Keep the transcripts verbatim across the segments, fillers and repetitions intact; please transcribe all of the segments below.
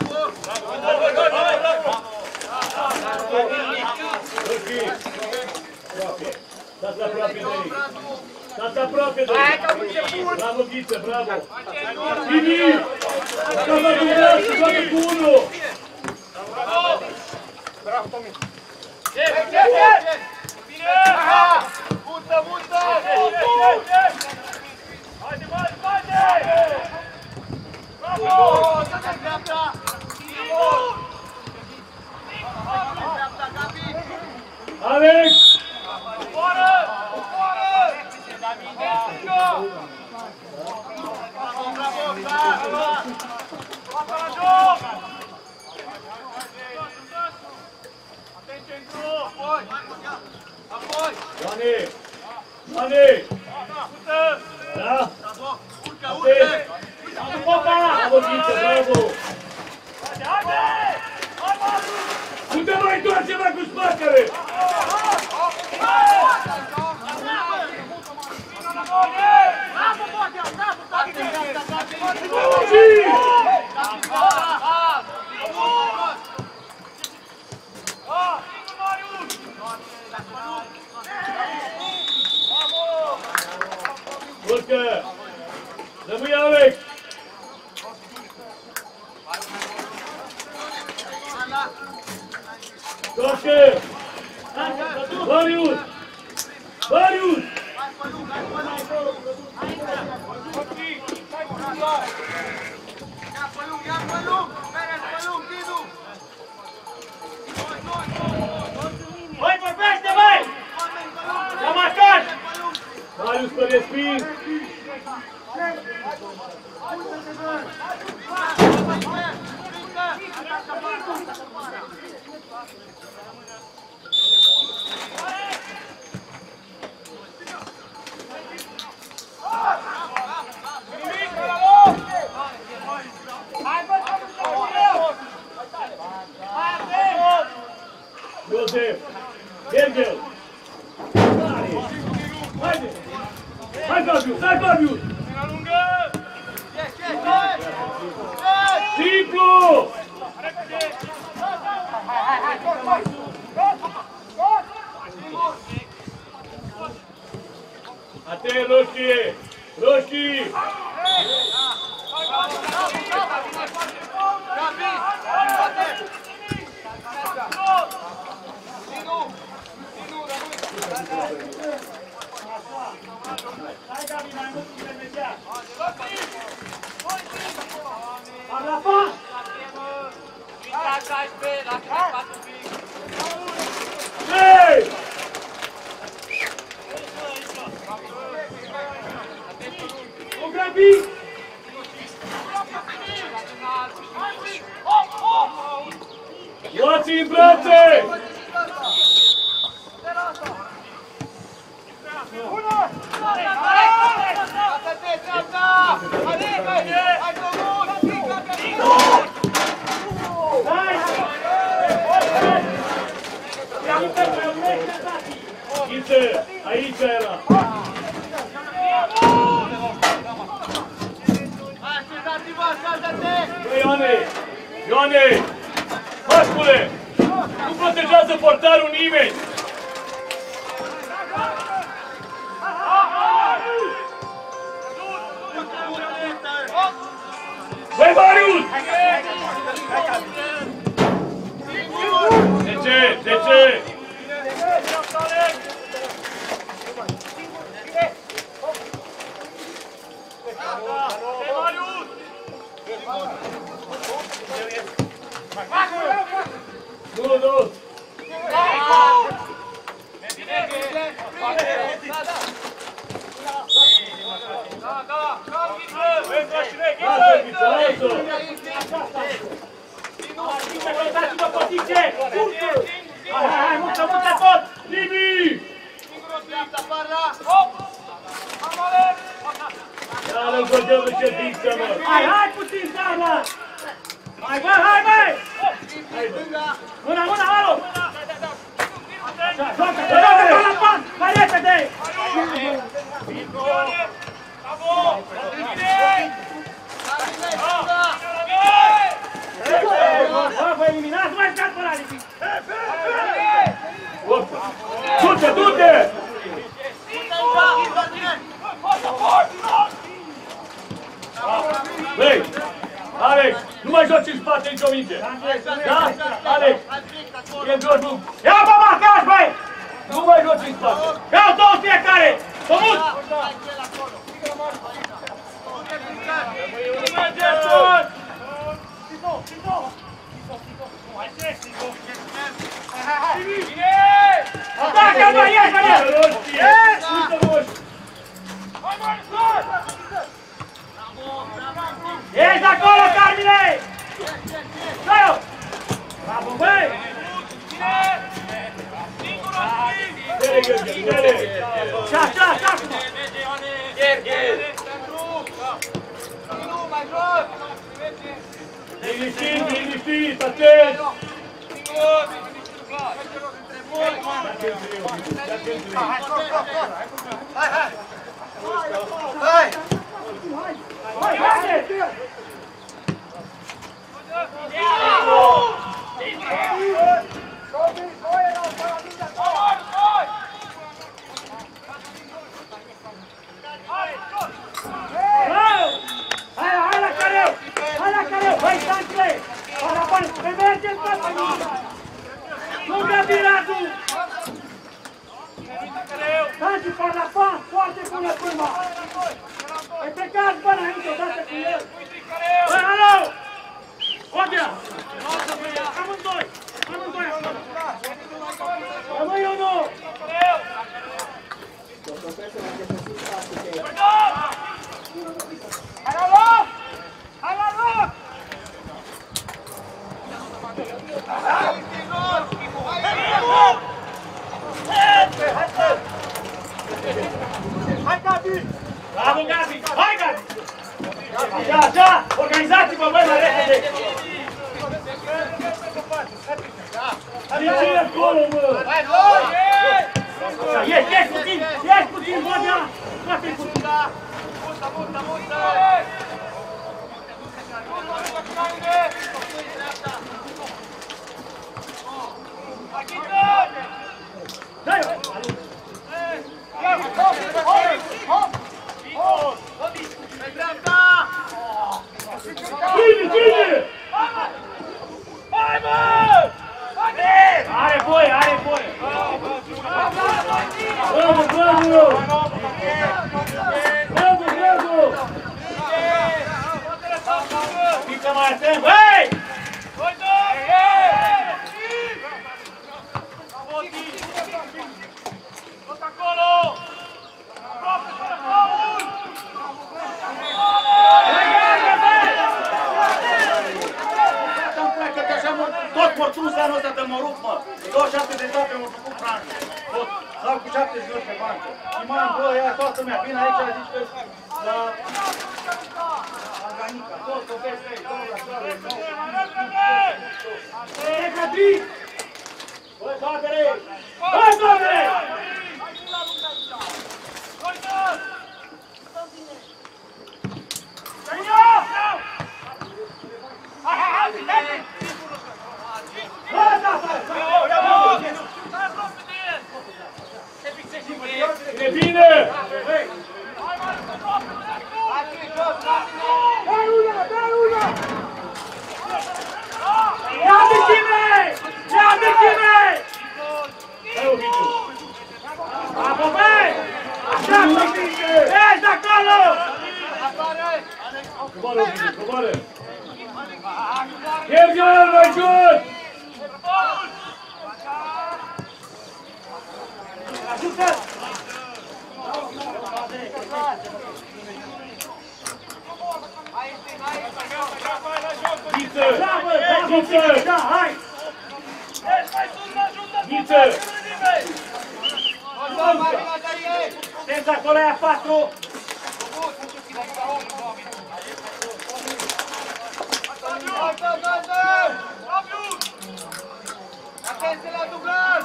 Stați aproape de ei. Stați aproape de ei. Bravo, Ghiță, bravo. Vini! Să vă durează, să vă cu unul. Bravo, Tomi. Bine! Mută, mută! Haide, haide, haide! Bravo! Să te dreapta! Dreapta, Gabi! Alex! Omoară! Omoară! Bravo, bravo, bravo! Papa la joc! Atenție în grup! Apoi! Apoi! Ioane! Ioane! Pută! Da? Bravo! Urcă, urcă! Bravo, Ghiță, bravo! Haide, haide! Hai, Maru! Nu te mai întoarce mai cu spatele! Urcă! Rămâi, Alex! Toacă! Marius! Marius! Băi, vorbește, băi! La marcaj! Marius pe resping! Iosef! Gergel! Haide! Hai, Fabius! Hai, Fabius! Simplu! Atent, roșie! Roșii! Hai, Gabi, mai mult intermediar! La pas! Hei! O Gabi! Luați-i în brațe! Ghiță, aici era! Băi, Ioane! Ioane! Mascule! Nu protejează portarul nimeni! Băi, Marius! De ce? De ce? Nu, nu! Da, da, cam Ghiță! Vezi, mașine, Lasă, Ghiță! Ghiță, lasă! Ghiță, căutați-vă poziție! Urcă! Hai, hai, hai, mută, mută tot! Limi! Singurul dreapta, parla! Hop! Am ales! Ia-l-o bădăm în ședință, mă! Hai, hai puțin, Sara! Hai, bă, hai, băi! Mâna, mâna, alo! Așa, joacă, joacă, joacă la pan! Hai, repede! Bravo! Bine! Bine! mai joci în spate nicio minge. Da? Alex. E Georgiu. Ia bă, marcați, băi! Nu mai joci în spate. Iau două fiecare! Tomuț! Atacă, bă, ieși, bă, ieși! Ești acolo, Carmine! Dă-i-o! Bravo, băi! Și așa, așa acum! Liniștit, liniștit, atent! Hai, hai! Hai! Hai, haide! Hai, hai la careu! Hai la careu! Băi, Santre! Parapane! Pe mergeți, bă, pe mine! Nu dă viratul! Sanci, Parlapan! Foarte bună prima! Ai plecat, bă, înainte, odată cu el! Băi, alo! Odea! Amândoi! Amândoi acolo! Rămâi unul! Hai la loc! Hai la loc! Hai, Gabi! Bravo, Gabi! Hai, Gabi! Așa, așa! Organizați-vă, băi, la repede! Ieși acolo, mă! Hai, hai! Așa, ieși, ieși puțin! Ieși puțin, Vodea! Scoate-i puțin! Multă, multă, multă! Dă-i-o! Pe dreapta! Ține, ține! Hai, mă! Are voie, are voie! Bravo, bravo! Bravo, bravo! Fiți mai atent, băi! Tot acolo! Tot porțunul anul ăsta de-l mă rup, mă! douăzeci și șapte de date m-au făcut francă. Tot. Sau cu șaptezeci de ori pe bancă. Iman, bă, ia toată lumea. Vine aici, zici că la... Anganica. Tot, o vezi, ei, două la soare, nouă. Ei, Cadri! Băi, soacere! Băi, soacere! Hai, hai, hai, hai! E bine! Dai una, dai una! Ia vicime! Ia vicime! Hai, Ovidiu! Bravo, băi! Așa, ești acolo! Coboară, Ovidiu, coboară! Gheorghe, mai jos! Ajută! Ghiță! Bravo, bravo, Ghiță! da, hai! Ghiță! Sunteți acolo, aia patru! Atenție la dublan!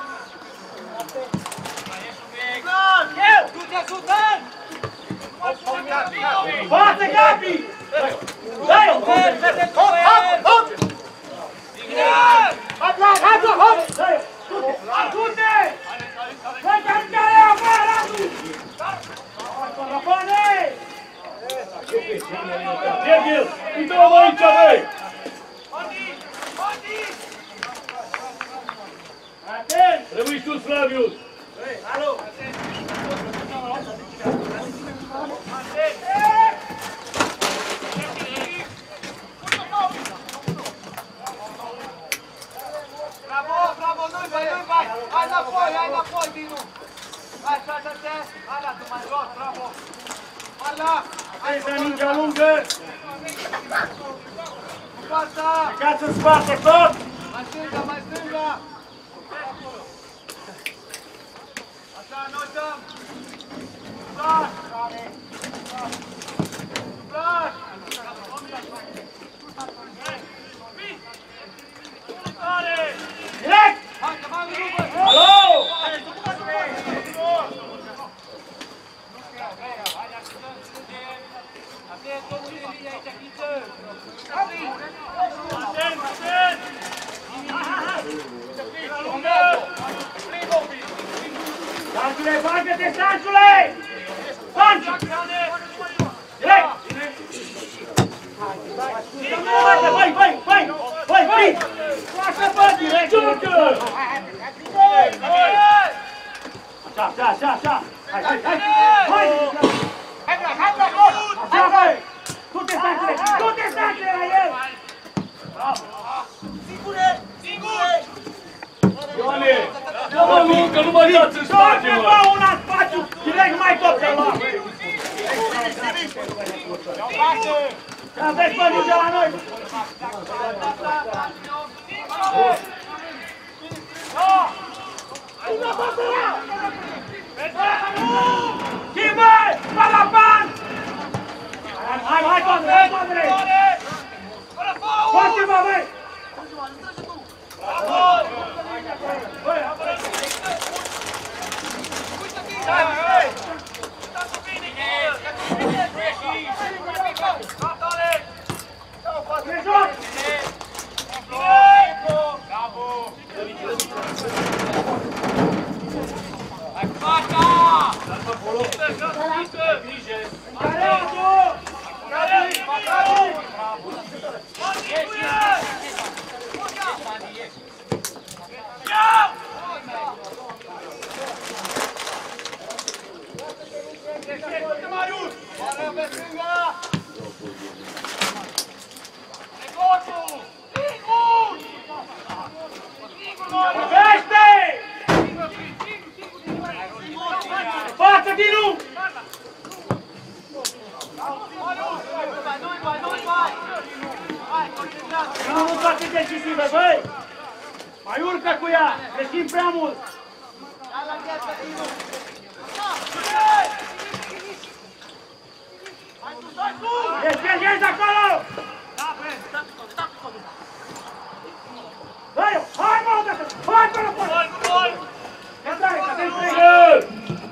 Față, Gabi! Dai-o! Hop, hop, hop! Hop, hop, hop, hop! Dai-o! Ajute! Dai, care-care, bă, Radu! Rapane! Gheorghe, uite-mă aici, băi! sus, Flavius! Alo! Bravo, bravo, nu-i vai, nu-i vai! Hai înapoi, hai înapoi, Dinu! Hai, șase-te! Hai la, tu mai jos, bravo! Hai la! Hai să mingea lungă! Cu fața! Plecați în spate tot! Mai stânga, mai stânga! Așa, noi dăm! Flash! Flash! Direct! Hai, că m-am rupt! Alo! Atent, domnul Ilie, aici, Ghiță! Atent, atent! Sanciule, bagă-te, Sanciule! Sanci! Direct! Vai, vai, vai! Vai, vai! Lasă, bă, direct! Joacă! Așa, așa, așa, așa! Hai, hai, hai! Hai! Hai, bra, hai, bra, acolo! Așa, vai! Du-te, Sanciule! Du-te, Sanciule, la el! Singure! Singure! Ioane! Dă-mă luncă, nu mă dați în spate, Du-te, mă! bă, una în spațiu! Direct mai tot pe loc! Și aveți bănul de la noi! Schimbă! Balaban! Hai, hai, Condre, hai, Condre! Foarte-mă, băi! Trezor! Față, Dinu! Nu am avut atât decisivă, băi! Mai urcă cu ea! Greșim prea mult! Ești, ești, ești acolo! Dă-i-o! Hai, mă, odată! Hai, până poți! Gol, gol! Ia dai, că te-ai trei!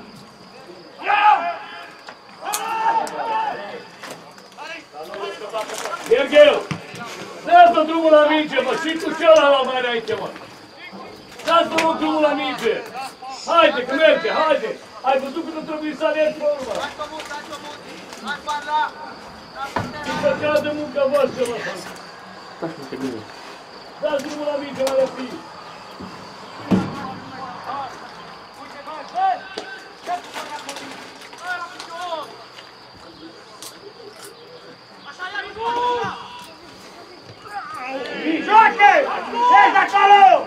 Gherghel! Dă-ți-o drumul la minge, mă! Și cu celălalt mai înainte, mă! Dați-vă rog drumul la minge! Haide, că merge, haide! Ai văzut cât trebuie să alergi pe urmă! Hai, Pământ, hai, Pământ! Hai, Parla! Și făcea de muncă voastră, mă! Dați drumul la minge, la lăpii! Joacă! Ești acolo!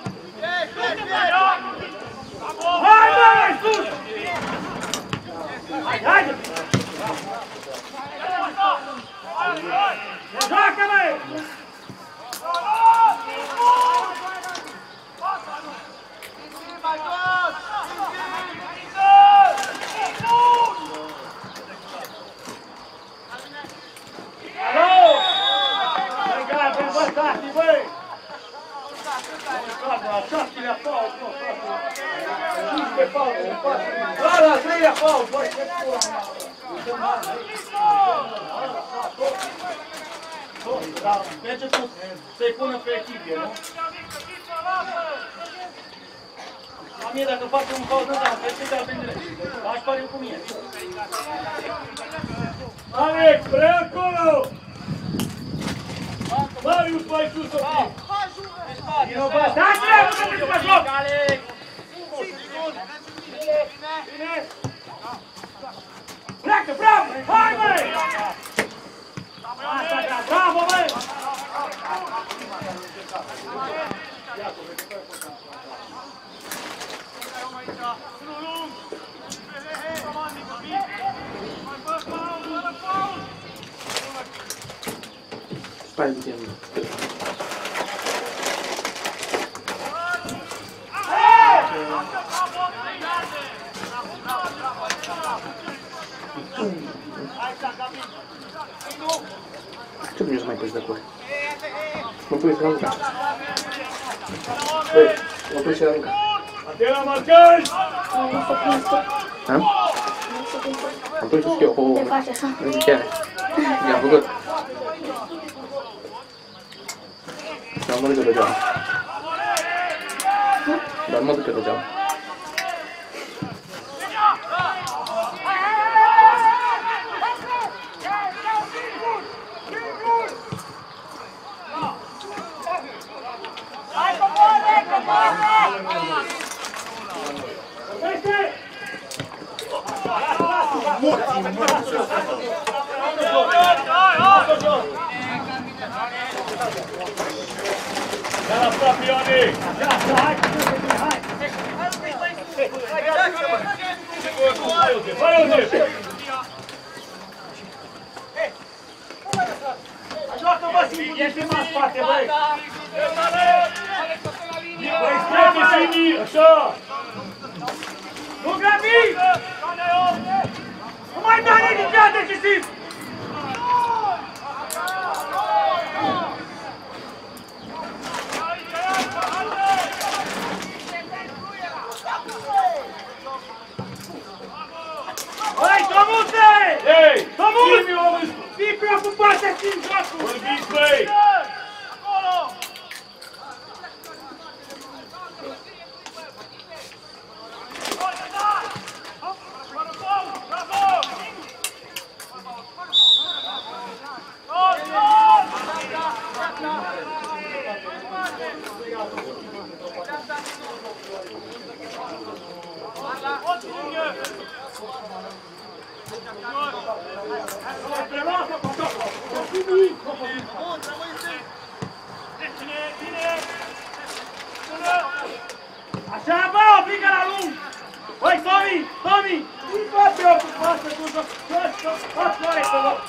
Hai, bă, mai sus! Hai, haide! Joacă, băi! Mai jos! Alo! Băi, gata, învățați, băi! Așa, știrea pauză, nu, frate! cincisprezece pauză, în patru! Da, da, treia pauză, băi, ce pula mea! Da, merge tu să-i pună pe echipie, nu? La mie, dacă faci un pauză, da, pe ce te-ar veni direct? Aș pare cu mine. Alex, prea acolo! Marius, mai sus să fii! Dați-le, nu te pe joc! Pleacă, bravo! Hai, băi! Asta, da, bravo, băi! Stai puțin. Ce nu mai pui de acolo? Mă pui să arunca. Băi, mă pui să arunca. Atena, marcări! Am? Am pus să schiu cu... Te faci așa. Nu chiar. I-am făcut. Dar mă duc de geamă. Dar mă duc de geamă. Ia la Ioane! Hai, Iosef! Ajută-mă, Simu, ești mai în spate, băi! Băi, strate, Simi! Așa! Nu grăbi! Nu mai dă ridicat decisiv! Hai, Tomute! Ei! Tomut! Simi, omul! Fii preocupat să țin jocul! Vorbiți, băi! Așa, bă, obligă la lung! Băi, Tomi, Tomi! Nu vă preocupați să duci joc! Faci floare pe loc!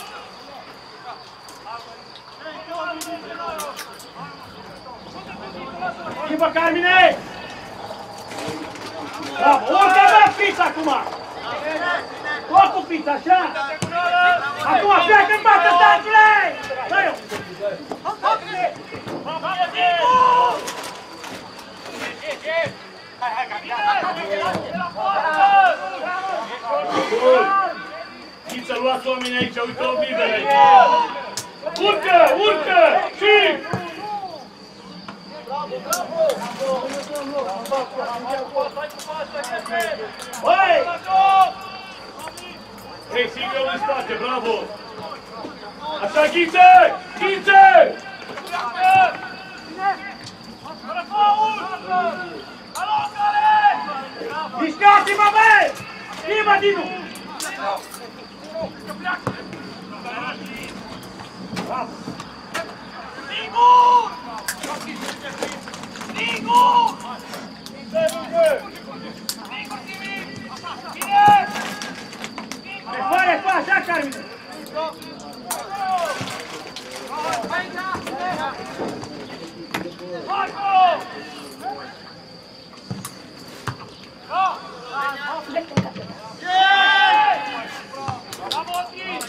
Schimbă, Carmine! Bravo! Urcă, bă, pizza acum! Tot cu pizza, așa! Acum, pleacă în față, stanciule! Dă-i-o! Ghiță, luați oamenii aici, uite o lider aici! Urcă, urcă! Și! Băi! Ei, Silviu în spate, bravo! Așa, Ghiță! Ghiță! Mișcați-mă, băi! Schimbă, Dinu! Bravo! Singur! Singur! Singur, Simi! Bine! Hai, fără, fă, așa, Carmine! Marco! Bravo, Oski!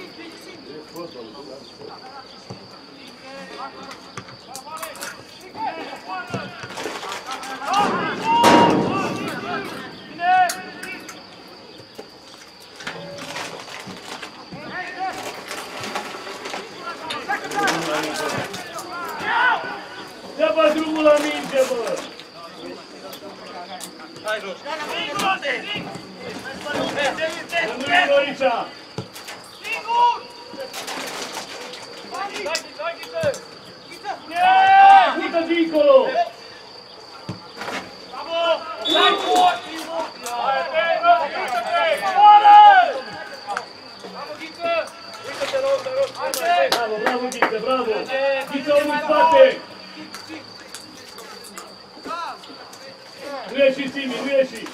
Dă-bă drumul la minge, bă! Hai jos! Rămâne Lorița! Singur! Dai, dai, Ghiță! Uite dincolo! Bravo! Singur! ieși, Simi, nu ieși!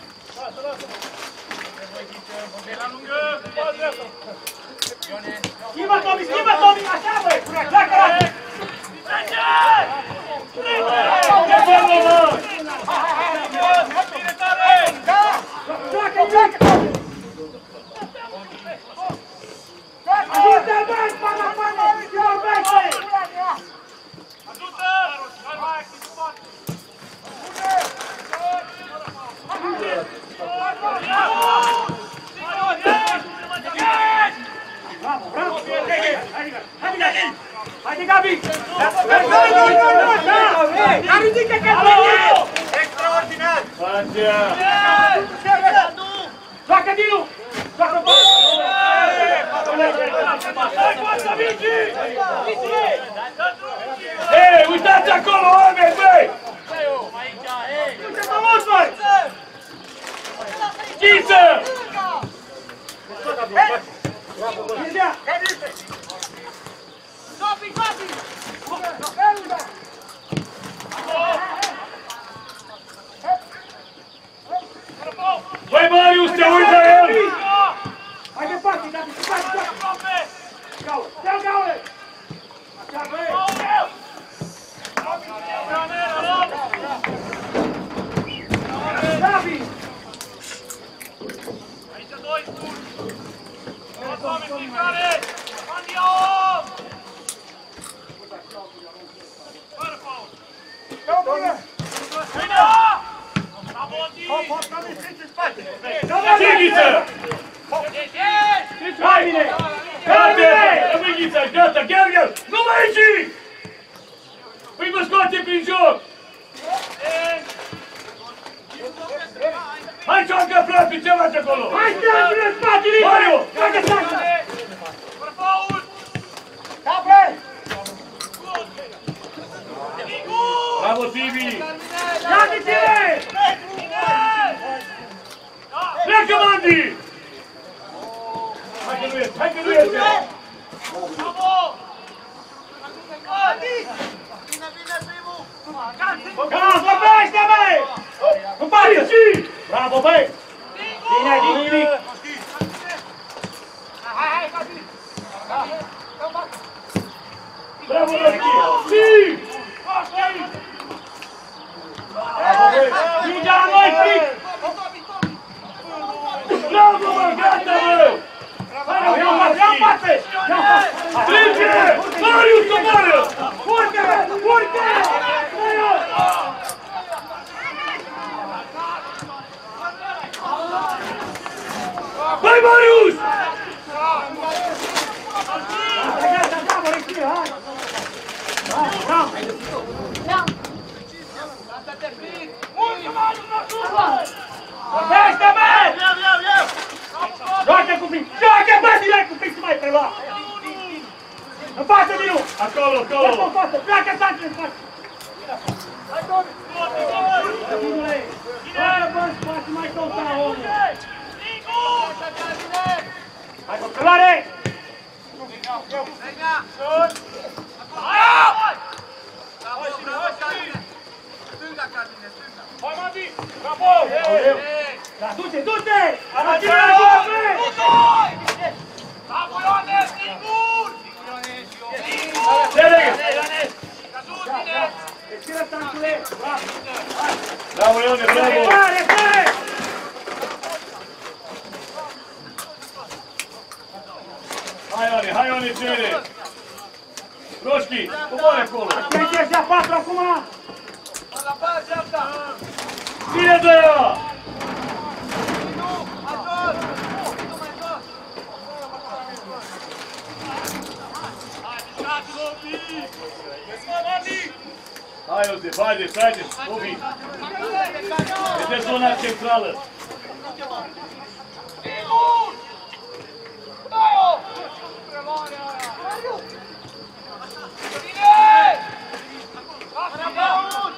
Schimbă, Tomi, schimbă, Tomi, așa, băi! Pleacă la... Pleacă, pleacă! Ajută-l, băi! Pana, pana! Eu-l băi, băi! Bravo, bravo! Haide, Gabi! Dar ridică că extraordinar! Francia! Joacă, Dinu! Joacă, bă! Hei, uitați acolo, oameni, băi! Uite-mă mult, băi! Schiță! Gabi, Gabi! Băi, Marius, te uiți la el! Mai departe, Gabi, departe, departe! Gaule, ia-l, Gaule! Așa, băi! Gabi! Aici doi spun! Tomi, picare! Andiom! Fără faul! Bine! Aboti! Hop, hop, Tomi, strici în spate! Simiță! Hai, bine! Gata, rămânița, gata, Gheorghe! Nu mai ieși! Păi mă scoate prin joc! Hai, joacă aproape, ce faci acolo? Hai, stai în spate, Libre! Mario! Joacă, joacă! Fără faul! Capre! Bravo, Simi! Ia-te-ține! Pleacă, Mandi! Hai că nu iese, hai că nu iese! Bravo! Adi! Bine, bine, primul! Gaz, vorbește, băi! În parte! Bravo, băi! Bine, nimic! Hai, hai, Gabi! Bravo, Roski! Si! Bravo, băi! Mingea la noi, fric! Bravo, mă, gata, bă! Hai, Ia-o, ia-o, ia-o, față! Ia-o! Strânge! Marius, coboară! Urcă, urcă! Băi, Marius! Gata, gata, bravo, respiră, hai! Bravo, bravo! Lasă-te fric! Vorbește, bă! Iau, iau, iau! Joacă cu fric! Joacă, bă, direct cu fric să mai prelua! În față, Dinu! Acolo, Pleacă acolo! în față, pleacă Sanche în față! Dinule! Joacă, bă, în spate, mai căuta omul! Hai, controlare! Venga! Bravo, bravo, Carmine! Stânga, Carmine, stânga! Hai, Mandi! Bravo! Da, du-te, du-te! Arăți-le, Bravo! du-te! Bravo, Iones! Singur! Înțelegă! Căzut, bine! Respiră, Sanchule! Bravo! Bravo, Ione, bravo! Repare, repare! Hai, Ione, hai, Ione, cere! Roșchi, coboare acolo! Atenție, ăștia patru acum! La partea dreapta! Bine de ea! Dinu, mai jos! Dinu, mai jos! Hai, mișcați, Robi! Hai, Iosef, haideți, haideți, Obi! Vedeți zona centrală! Singur! Dai-o! Preluarea aia! Bine! Lasă-te! Marius!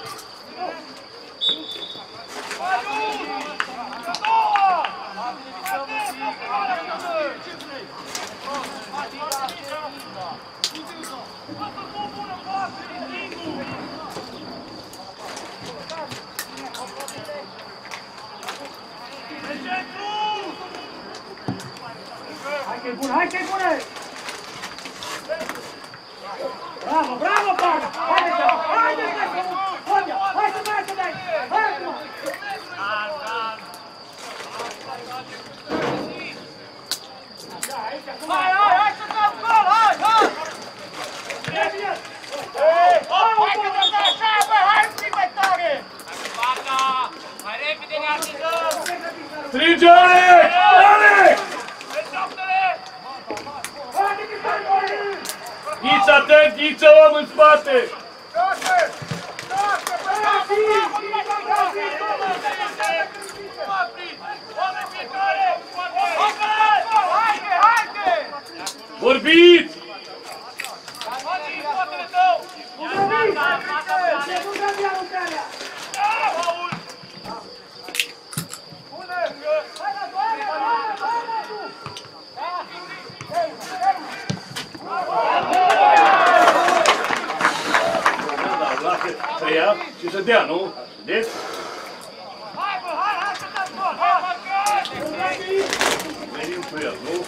A doua! Singur! bună, hai că-i bună! Bravo, bravo, Paga! Haide, haide, haide! Haide, hai să mai să dai! Hai acum! Hai, hai, hai să dăm gol, hai, hai! Hai că te dai așa, bă, hai un pic mai tare! Mai repede ne atingăm! Strige, Alex! Alex! Ghiță atent, Ghiță, om în spate! Vorbiți! Să ia și să dea, nu? Vedeți? Hai, bă, hai, hai să dăm gol! Hai, Venim cu el, nu?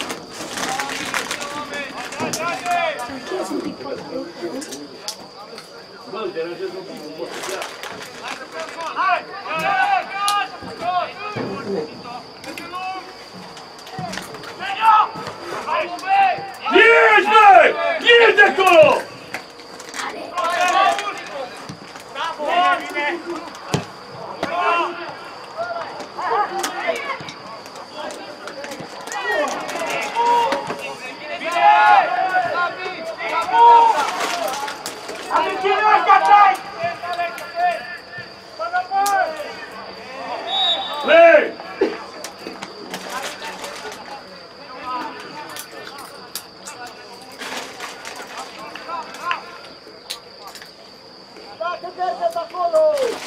Bă, îl deranjez un pic, nu pot să dea. hai! Ieși, băi! Ieși de acolo! Play! Dacă mergeți acolo!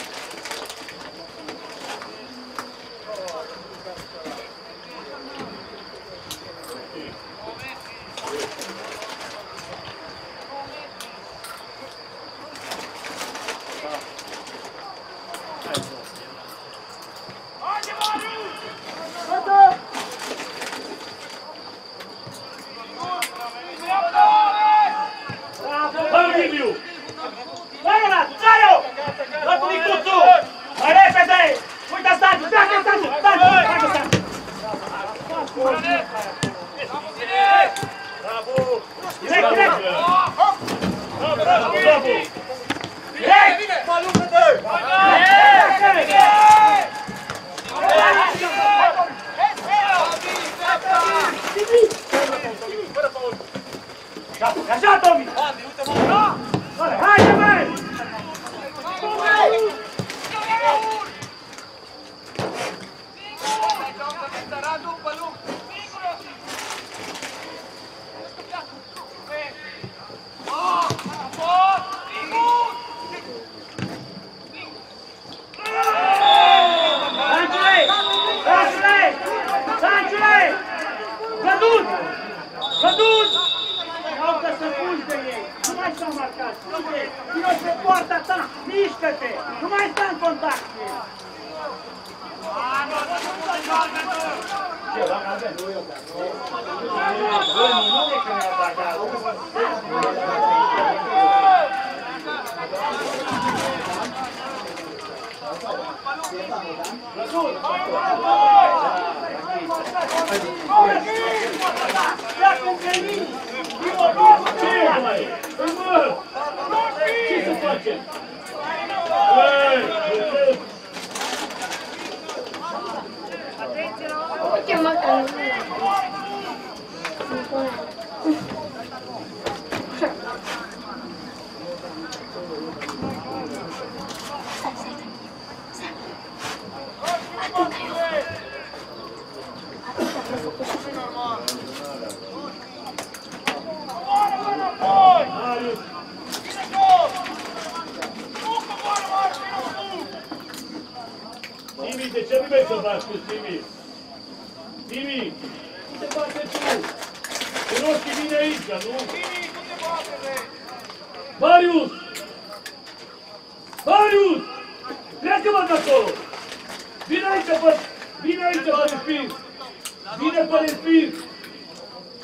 Hai, Liviu! Dai ăla, dai-o! Dă-tu micuțu! Mai repede! Uite, Staniu, pleacă, Staniu! Staniu, pleacă, Staniu! Bravo! Direct, direct! Bravo, bravo! Direct! Mă luptă de! Așa, Tomi! Haide, băi! Radu, pe lup! Sanciule! Sanciule! Sanciule! Vădut! Vădut! Caută să fugi de ei! Nu mai stau marcat! Fuge! Vino pe poarta ta! Mișcă-te! Nu mai sta în contact! Ce să facem? Uite mă că nu Timi, de ce nu mergi să faci cu Timi? Timi, nu te bate tu! Cunoști vine aici, nu? Timi, nu te bate, bă! Marius! Marius! Pleacă-mă de acolo! Vine aici, bă! Vine aici, pe respins! Vine pe respins!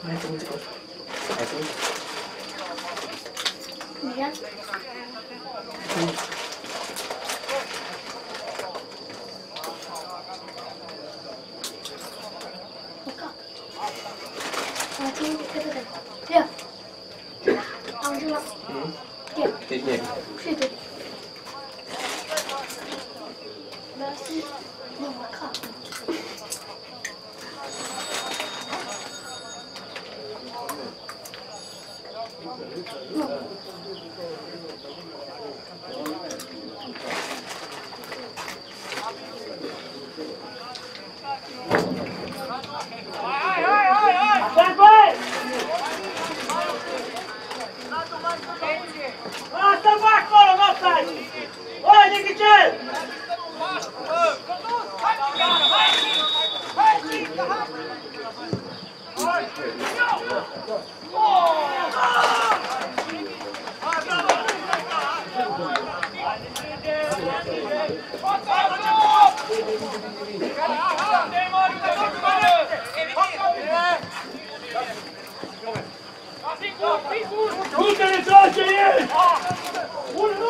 Hai să mulți coș. Hai să mulți. Miriam? Oca. Am ținut câte de. Ia. Am ajuns la... Ia. Deci negru. Și uite. Dar sunt... Nu, mă cap. Lasă-l bă acolo, nu stai! Oi, Nichicel! Nu te retrage el! Unul, nu!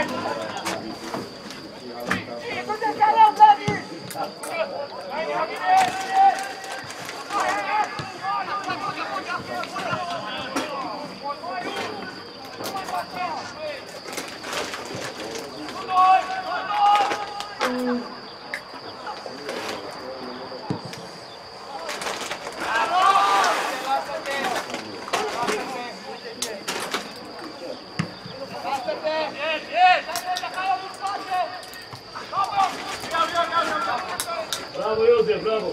Bravo, Iosef, bravo!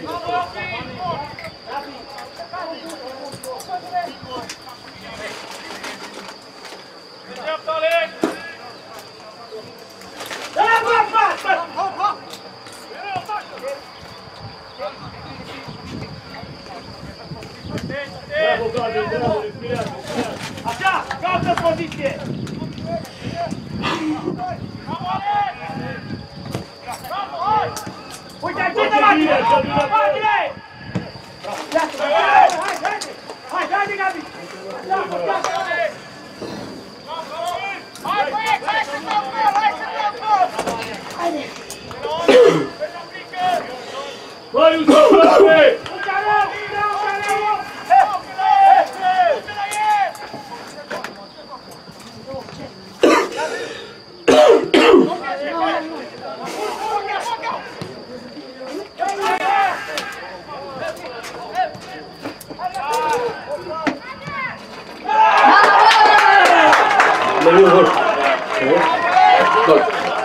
Da, bă, bă, bă! Bravo, Gabriel, bravo, respirați, respirați! Așa, caută poziție! Uite, ajută la tine! Hai, direct! Hai, haide! Hai, haide, Gabi! Hai, băieți, hai să dăm gol, hai să dăm gol! Haide! Vai, Iosef, bravo! Uite, rău! Rău, rău! Mai gol. Gol.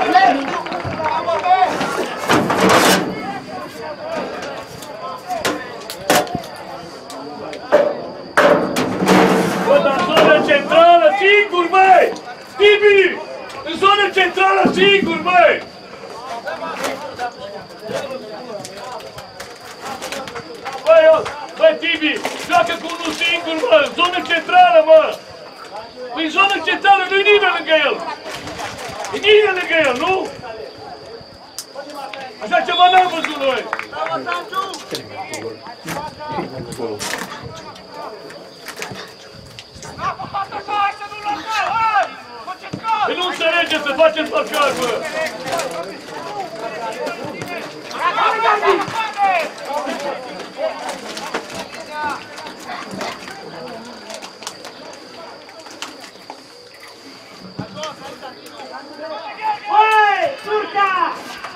Bă, dar în zona centrală, singur, băi! Tibi! În zona centrală, singur, băi! Băi, eu, băi, Tibi, joacă cu unul singur, mă! În zona centrală, mă! În zona centrală nu-i nimeni lângă el! E nimeni lângă el, nu? Așa ceva n-am văzut noi! Că nu înțelege să facem parcaj, bă! Hai, Turca!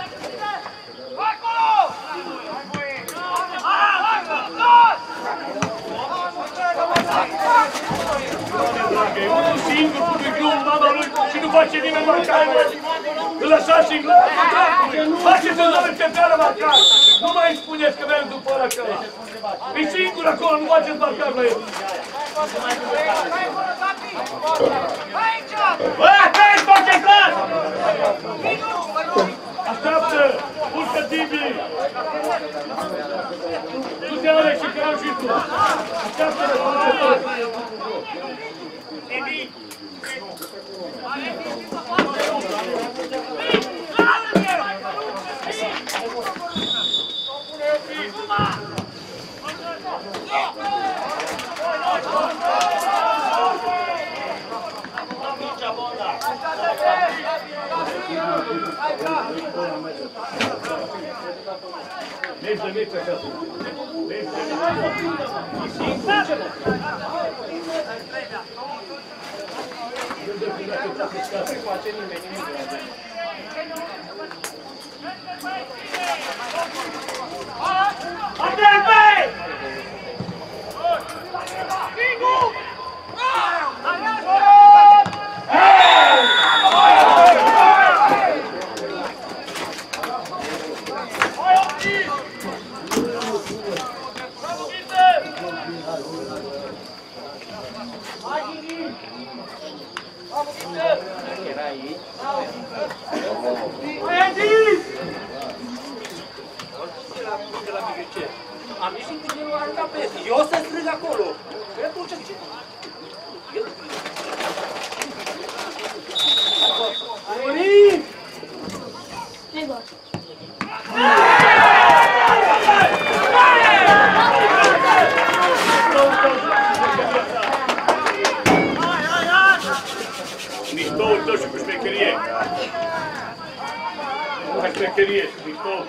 E unul singur cu microul în mama lui și nu face nimeni marcare, bă! Îl lăsați în faceți în zonă centrală marcare! Nu mai spuneți că merg după ăla că ăla! E singur acolo, nu faceți marcare la el! Bă, atenți, concentrați! Așteaptă! Urcă Tibi! Du-te, Alex, și că am și tu! Așteaptă-le, concentrați! Come on! Vezi de mici așa. Vezi de mici. Nu face nimeni nimic de la zi. Atent, băi! Am ieșit cu genul aruncat peste. Eu o să strâng acolo. Pentru ce ce? Florin! Negócio. Miștoul tău și cu șmecherie. Cu șmecherie și miștoul.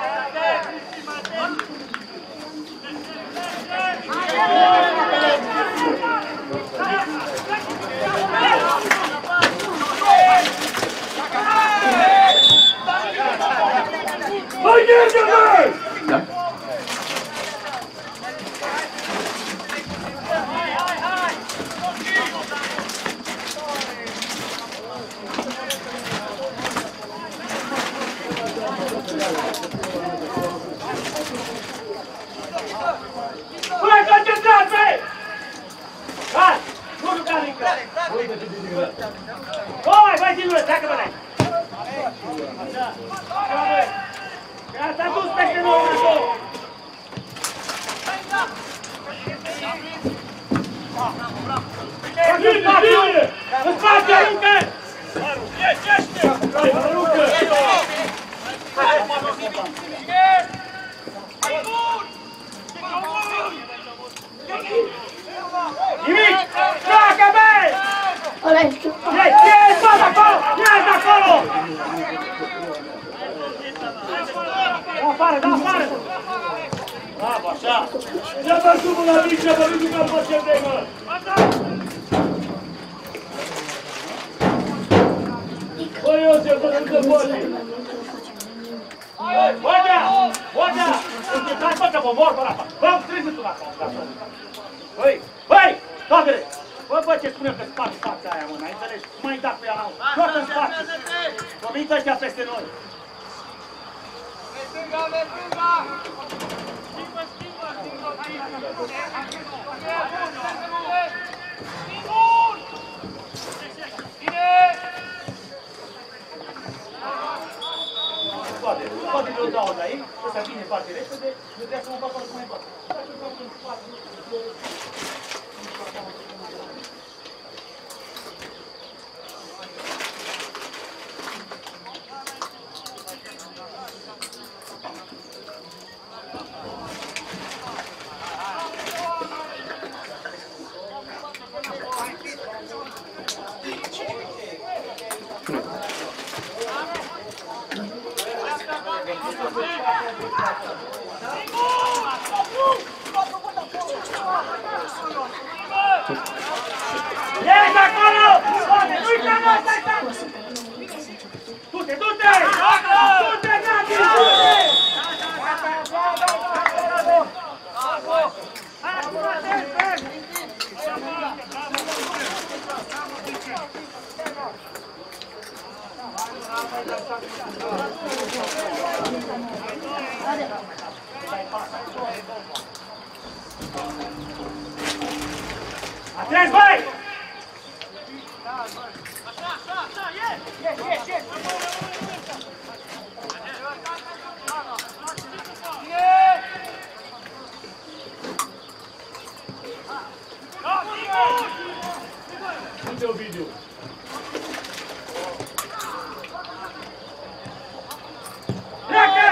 Hai, Gheorghe! Da? Hai, concentrați, băi! Hai! Nu juca încă! Hai, băi, Dinule, pleacă, băi! Așa! Așa, băi! Că s-a dus peste nouă acolo! În spațiu! În spațiu, aruncă! Hai, aruncă! Nimic! Pleacă, băi! Ăla e știu. Ei, ce-i tot acolo? Ia-ți acolo! Da afară, da afară! Bravo, așa! Ce-a dat drumul la mici, ce-a dat drumul la mici, ce-a mă? Băi, Iosef, bă, nu se poate! Vodea! Vodea! Închezați, bă, că vă mor, bă, rapa! Bă, treceți-o la acolo! Băi, băi! Toate! Bă, bă, ce spunem că sparg fața aia, mă, n-ai înțeles? Mai dat pe ea, mă! Tot în spate! Vă veniți ăștia peste noi! Stânga, stânga! Poate, poate că o dau de aici, că se vine foarte repede, eu trebuie să mă fac oricum mai fac. Ești acolo! Nu-i ca noi, stai, stai! Du-te, du-te! Du-te, Nati, du-te! Atenți, băi! Unde e Ovidiu? Pleacă!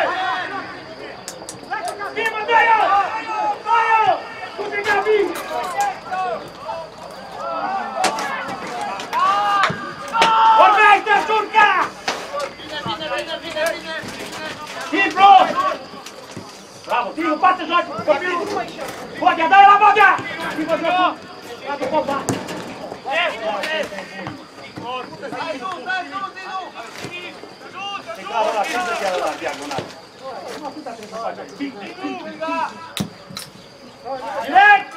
Vii, mă, dă-i-o! Dă-i-o! Du-te, Gabi! Vorbește, Șurca! Simplu! Dinu, poate să joace copilul! Bodea, dă-i la Bodea! Dinu, vă joacă! Ia-te popa! Hai sus, hai sus, Dinu! E clar ăla, când se chiar ăla în diagonal? Nu atâta trebuie să faci. Dinu, Liga! Direct!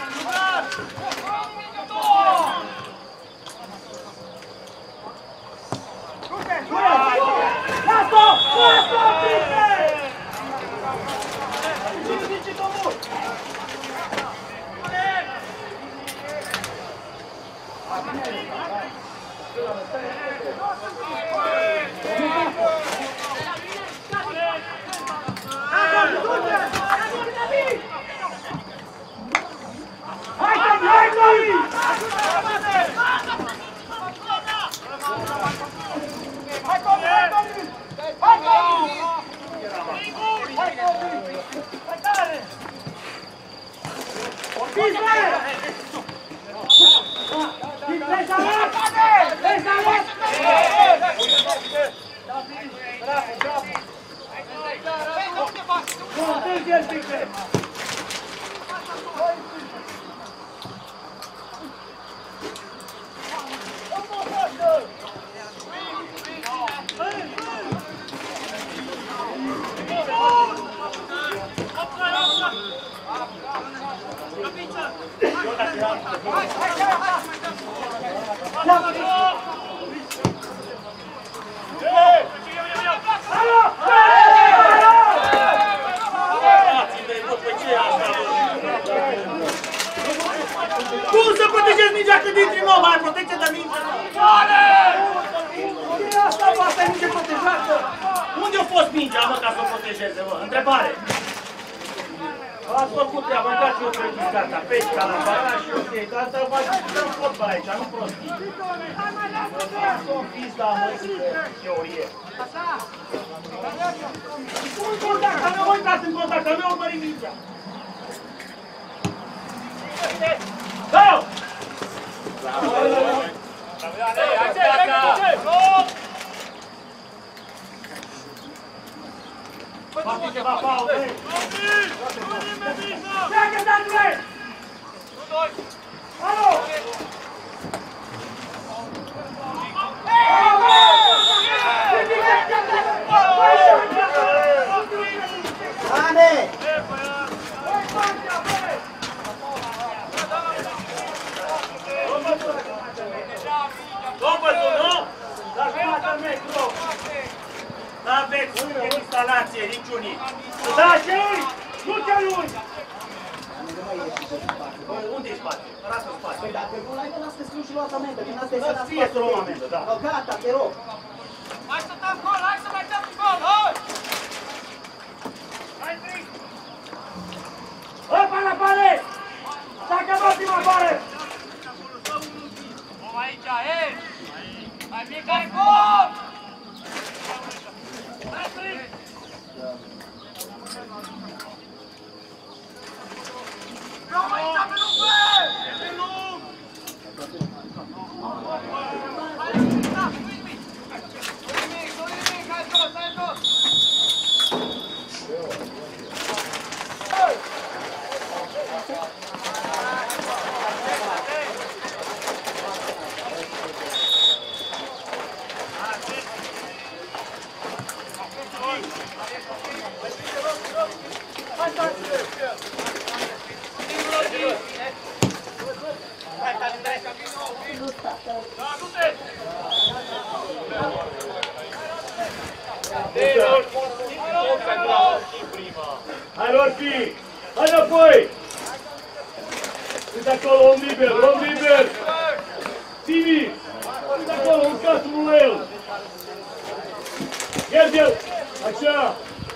Lasă-o! Lasă-o, Pite! Zici domnul! Hai, Tomi! Hai, Tomi! Hai, Tomi! Hai, Tomi! Hai, Tomi! Hai, Tomi! Hai, tare! Pisme! Vezi alat! Vezi alat! Bravo, bravo! Nu, întâlzi el, Pisme! Cum să protejezi mingea când intri nou? Mai protecție de minge? Ce e asta, bă? Asta e minge protejată! Unde a fost mingea, mă, ca să o protejeze, mă? Întrebare! Ați făcut treaba, am dat și eu trebuie carta, pesca la baraj și ok, dar asta vă dăm fotbal aici, nu prostii. Sunt pista, mă, teorie. Cum în contact? Dar nu intrați în contact, dar nu urmărim mingea! Dă-o! Faci ceva, Paul, băi! Pleacă, Danule! Alo! Ane! Domnul, nu? Dar jumătate metru! N-aveți instalație, niciunii. Da, ce lui? Nu ce lui! Unde-i spate? Arată spate. Păi dacă nu l-ai, lasă să scriu și luați amendă, când asta e Să fie să luăm amendă, da. Gata, te rog. Hai să dăm gol, hai să mai dăm un gol, hai! Hai, Tric! Hă, până pare! Dacă batim afară! Om aici, ei! Hai, fiecare gol! Hai, Tric! Bravo, aici, pe lung, bă! Pe lung! Hai, da, nu nimic! Nu nimic, nu nimic, hai jos, hai jos! Hai, Rorchi! Hai înapoi! Sunt acolo, om liber, om liber! Timi! Sunt acolo, urcați-mul la el! Gherzel! Așa!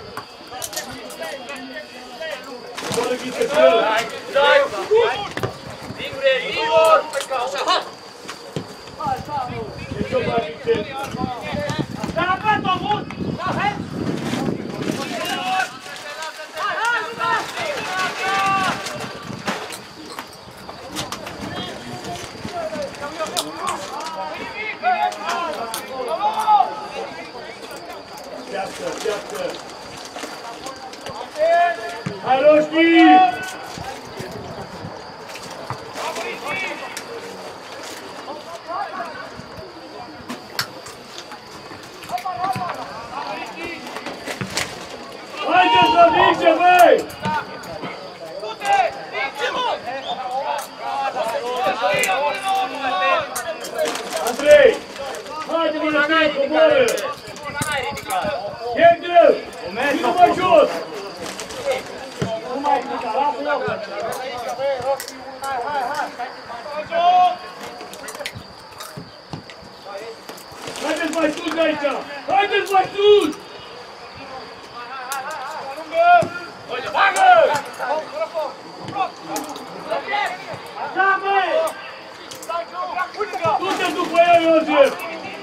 Nu mă înghite pe el! Dai! Singure, Igor! Așa! Ce-o mai Vicent? Dar a dat o mult! Da, hai! Ceaptă, ceaptă! Hai, Roșchi! Haideți la vinge, băi! Andrei! Haide-mă la tine, coboară! E greu! Vină mai jos! Nu mai ridica, lasă locul. Haideți mai sus de aici! Haideți mai sus! Da, băi! Du-te după el, Iosef!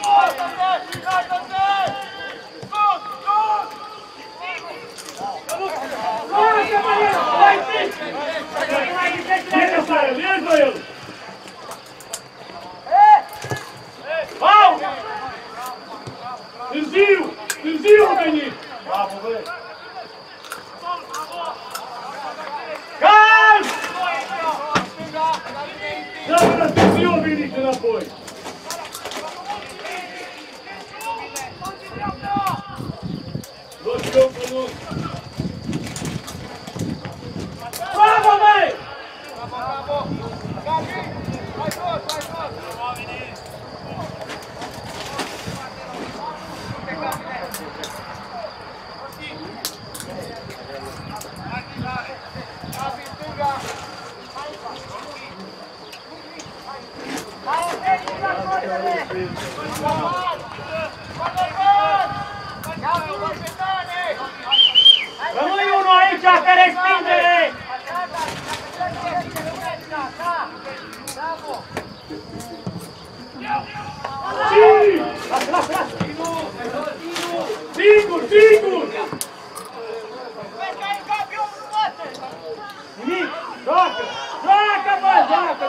Lasă-mă el! Hai, stric! Mai ridici la Ies la el, ies la el! Au! Târziu! Târziu a venit! Bravo, băi! Calm! Da, dar târziu a venit înapoi! Luați eu pe noi! Bravo, băi! Rămâi unul aici pe respingere! Cii! Lasă, lasă, lasă! Singur, singur! Nimic! Joacă! Joacă, bă! Joacă!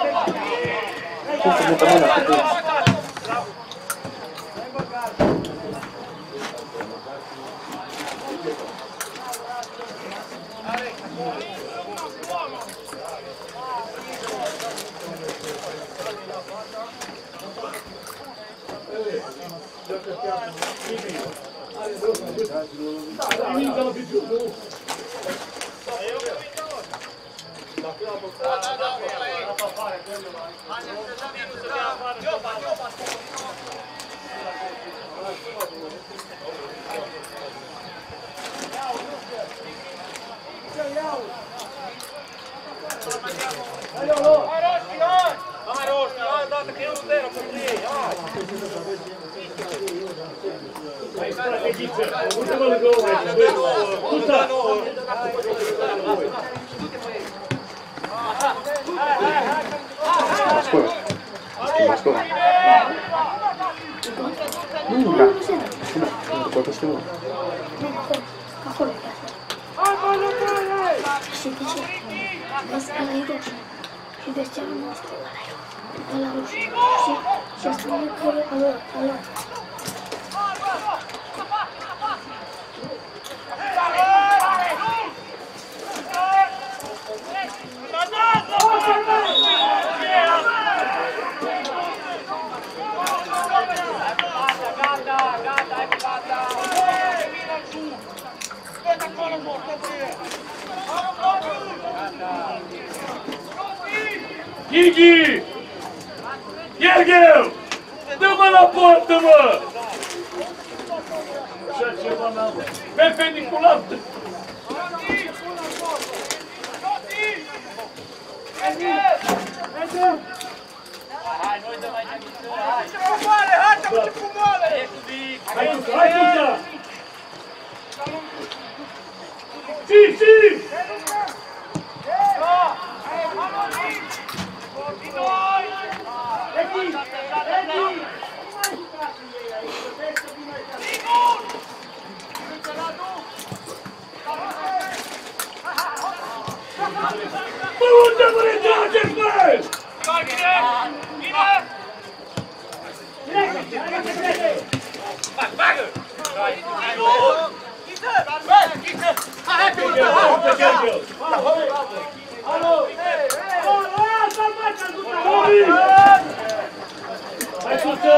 Nimic de la picior, nu? Hai, strategiță! Uite-mă lângă omul aici, băi! Puța! Scuola. Scuola, scuola. Nu, da. Da, nu pot să mă. Acolo. Acolo, băi! Și de ce? Vezi că ăla e roșu. Și vezi ce ăla nostru, ăla e ăla roșu. Și, și asta nu e că e ăla, ăla. Gigi! Gheorgheu! Dă-mă la poartă, mă! Așa ceva n-am. Perpendicular! Hai, noi dăm mai departe. Hai, ce fumoare, hai, ce fumoare! Hai, Tuța, hai, Tuța! Si, si! Bă, unde vă retrageți, bă? Bagă! Hai, hai, hai, hai! Alo! Lasă-l, mă, că-l duc la Hai sus!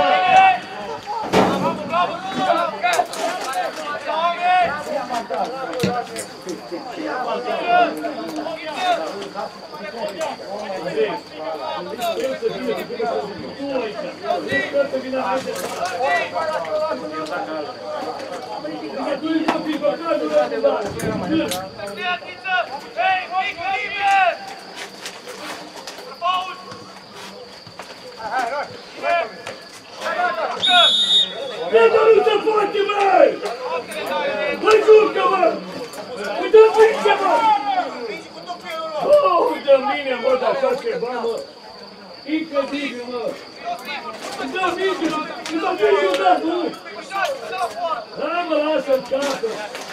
Uite, nu se poate, măi! Măi, jucă, mă! Uite-l vinge, mă! Oh, uite-l mine, mă, de așa ceva, mă! Incredibil, mă! Uite-l vinge, mă! Uite-l vinge, mă, nu! Hai, mă, lasă-l casă!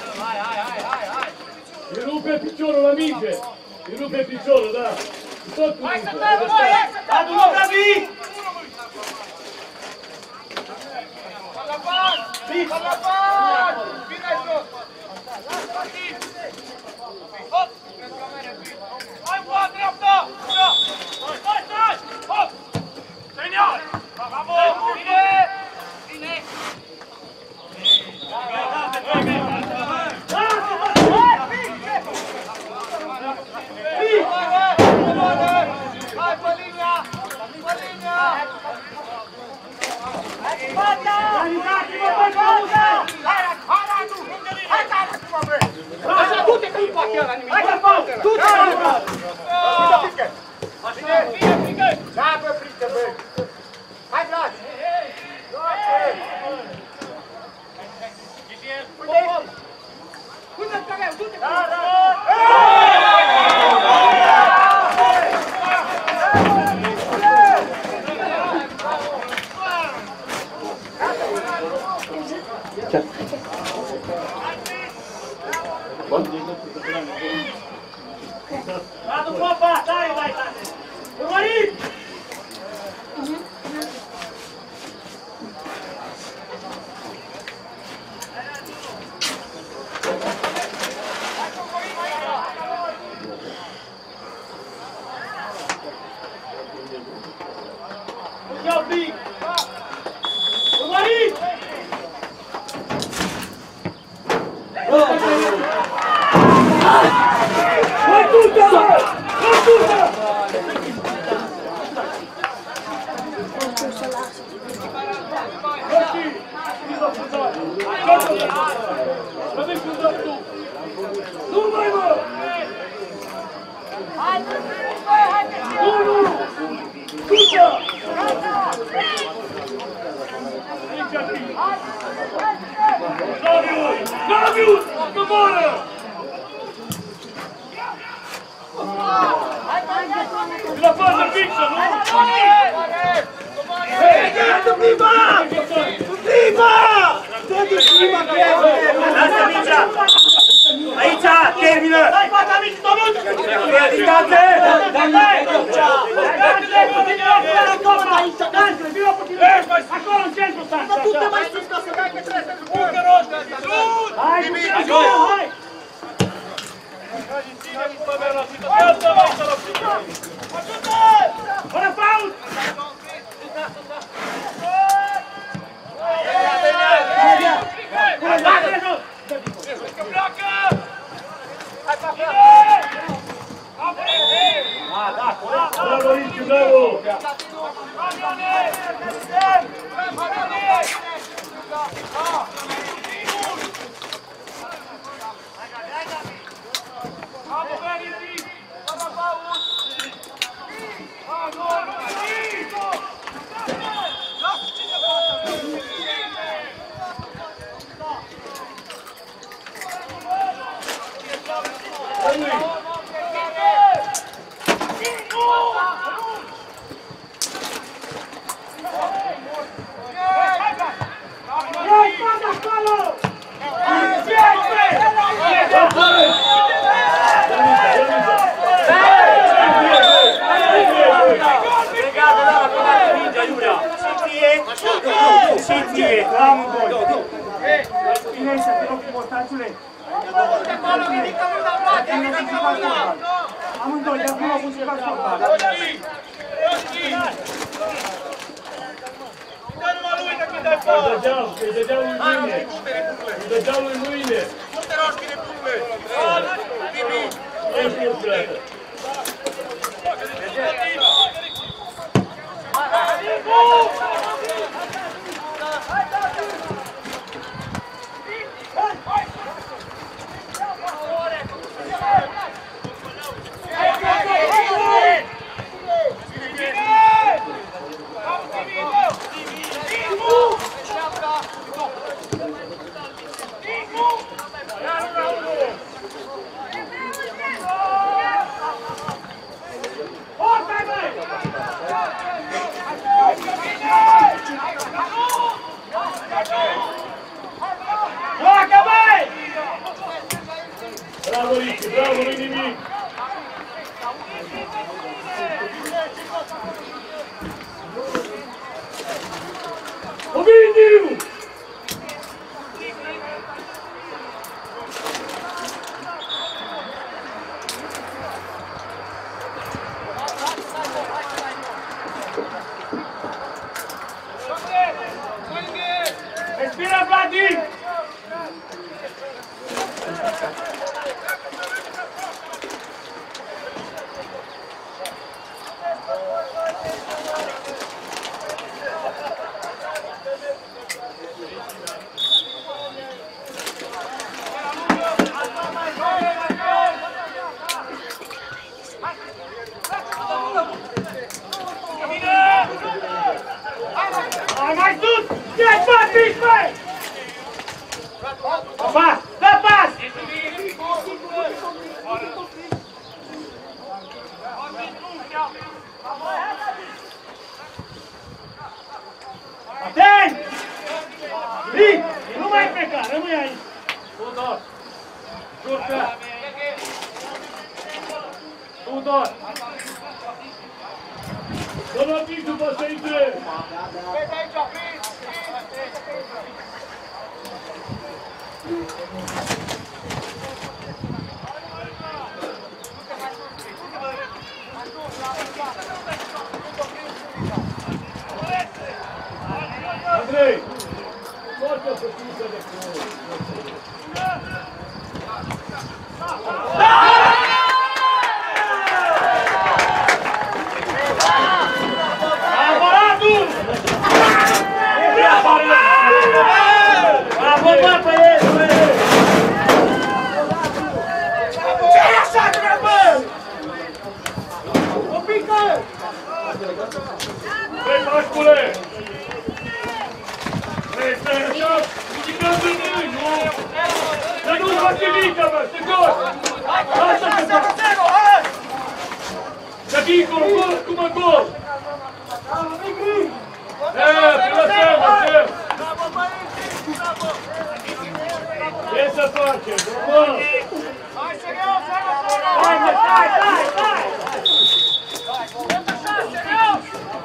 Îi rupe piciorul la minge! Îi rupe piciorul, da! Tot cu minge! Adu-mă, Bravi! Bine, bine jos! Hop! Hai, bă, dreapta! Stai, stai, stai! Hop! Genial! Bravo! Bine! Bine! Hai, pe linia! Pe linia! Organizați-vă, băi, pauză! Hai, hai, Radu! Hai, dați-mă, băi! Așa, du-te că nu poate ăla nimic! Hai, pauză! Du-te! Bine, bine, frică! Da, bă, frică, băi! Hai, Vlad! Uite-l pe meu, du-te! Da, da! Adu popa, stai, vai, tate! Urmărit! Ia-o pic! Urmărit! Hai, du-te, mă! Hai, du-te! Nu mai, mă! Nu, nu! Du-te! Gavius! Gavius! Că moară! La fază fixă, nu? Hei, dă-tu prima! Prima! Dă-tu prima, crede! Lasă mingea! Aici, termină! Dai, fața mici, Tonuț! Distanțe! Acolo, în centru, Sanță! Du-te mai sus ca să dai că trebuie să-ți bucă roșca! Sus! Hai, hai! Fără pauz! Bravo, Ricci, bravo! Și ție, am un gol. Bine să te rog frumos, Stanciule! De acolo, ridică mâna, Vlad, ridică mâna! Amândoi, de acolo cum se fac fotbal. Dă numai lui de când ai fost! Îi dădeau, îi dădeau lui mâine. Îi dădeau lui mâine. Nu te rogi, bine pumbe! Nimic! E pulpletă. Bravo, Ricci, bravo, nu nimic! Ovidiu! Respira, Vladi! Hai mai sus! Ia-i pas, bici, băi! Dă pas! Dă pas! Atent! Ric! Nu mai pleca, rămâi aici! Tudor! Jurcă! Tudor! Dă-l pic după să intre! Vezi aici, fiți! Andrei! Foarte făcută de cuvânt! Bravo, Radu! Bravo, bravo, bă, pe el, bă! Ce-i așa, bă? O pică! Vrei, Pașcule! Vrei, stai așa? Ridicăm din mâini, nu? Să nu-ți faci nimic, bă, să gol! Lasă-te, bă! Să dincolo, gol, cum e gol! E, te lăsăm, lăsăm! Ce să facem, bravo! Hai, serios, serios! Hai, mă, stai, stai, stai! Dă-te așa, serios!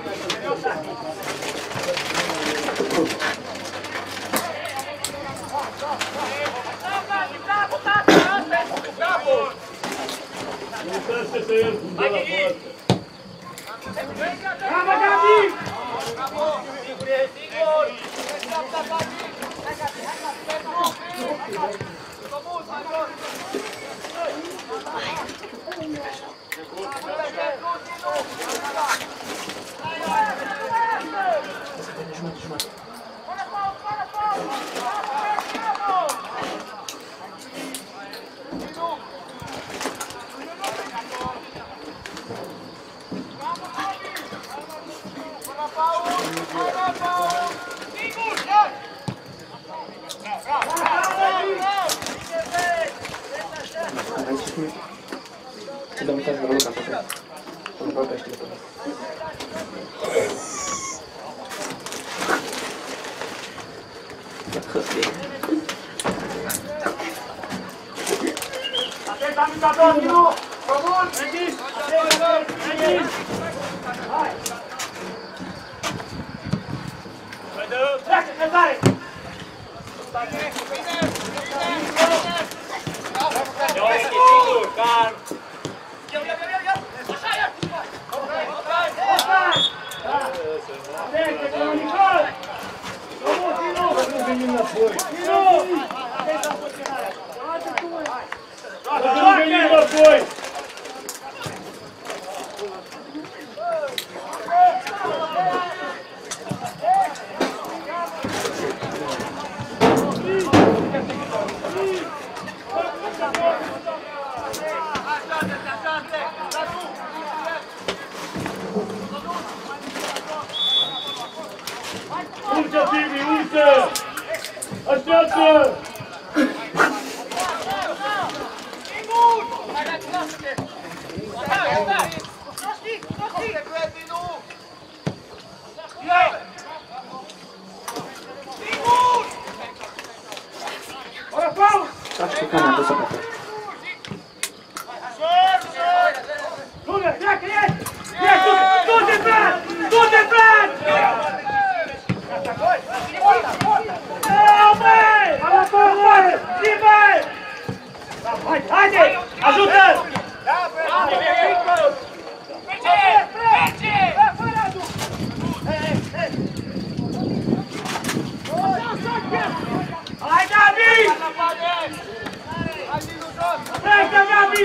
Bravo, tata, asta e! Bravo! Nu trebuie să ieri cum dă la poartă. Bravo, Gabi! Bravo! Sigur e, sigur! Dreapta, Gabi! Comut, mai jos! Să dăm caz la Luca, așa. Să nu fac pe știle pe ăla. Atent, amicator, Dinu! Comun! Regis! Atent, Regis! Hai! Treacă, căzare! Bine! Bine! Urcă, Tibi, urcă! Așteaptă! Acho que o canal tá só pra cá. Júnior, treca ele! Treca, tudo em frente! Tudo em frente! Não, vai! Fala para fora! Sim, vai! Vai, vai! Ajuda! Vai, Gabi! Treca, Gabi!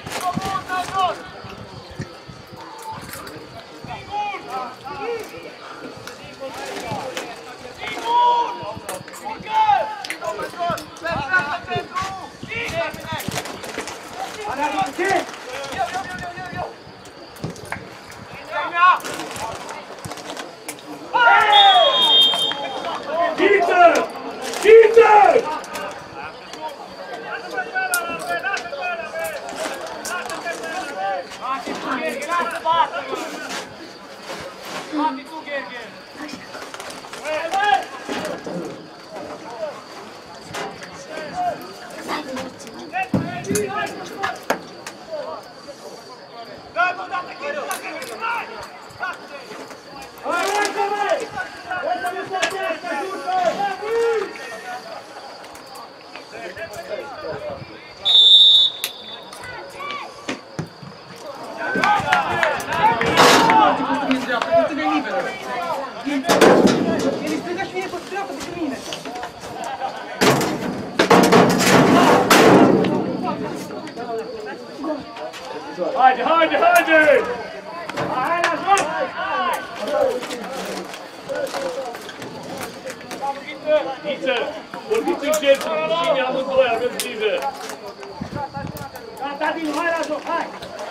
Peter! Peter! Ele strigă și vine pe dreapta de mine. Haide, haide, haide! Hai la joc! Niță, vorbiți încet, cine amândoi, avem grijă! Gata, Dinu, hai la joc, hai!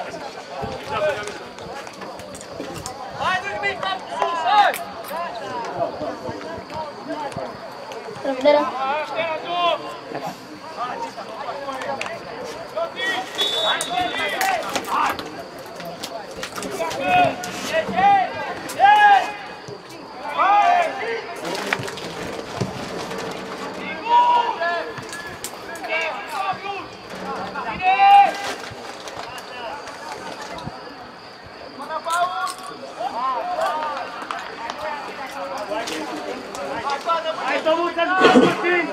Hai, nu-i mic, cap sus, hai! Revedere! Hai să mult să jucăm puțin!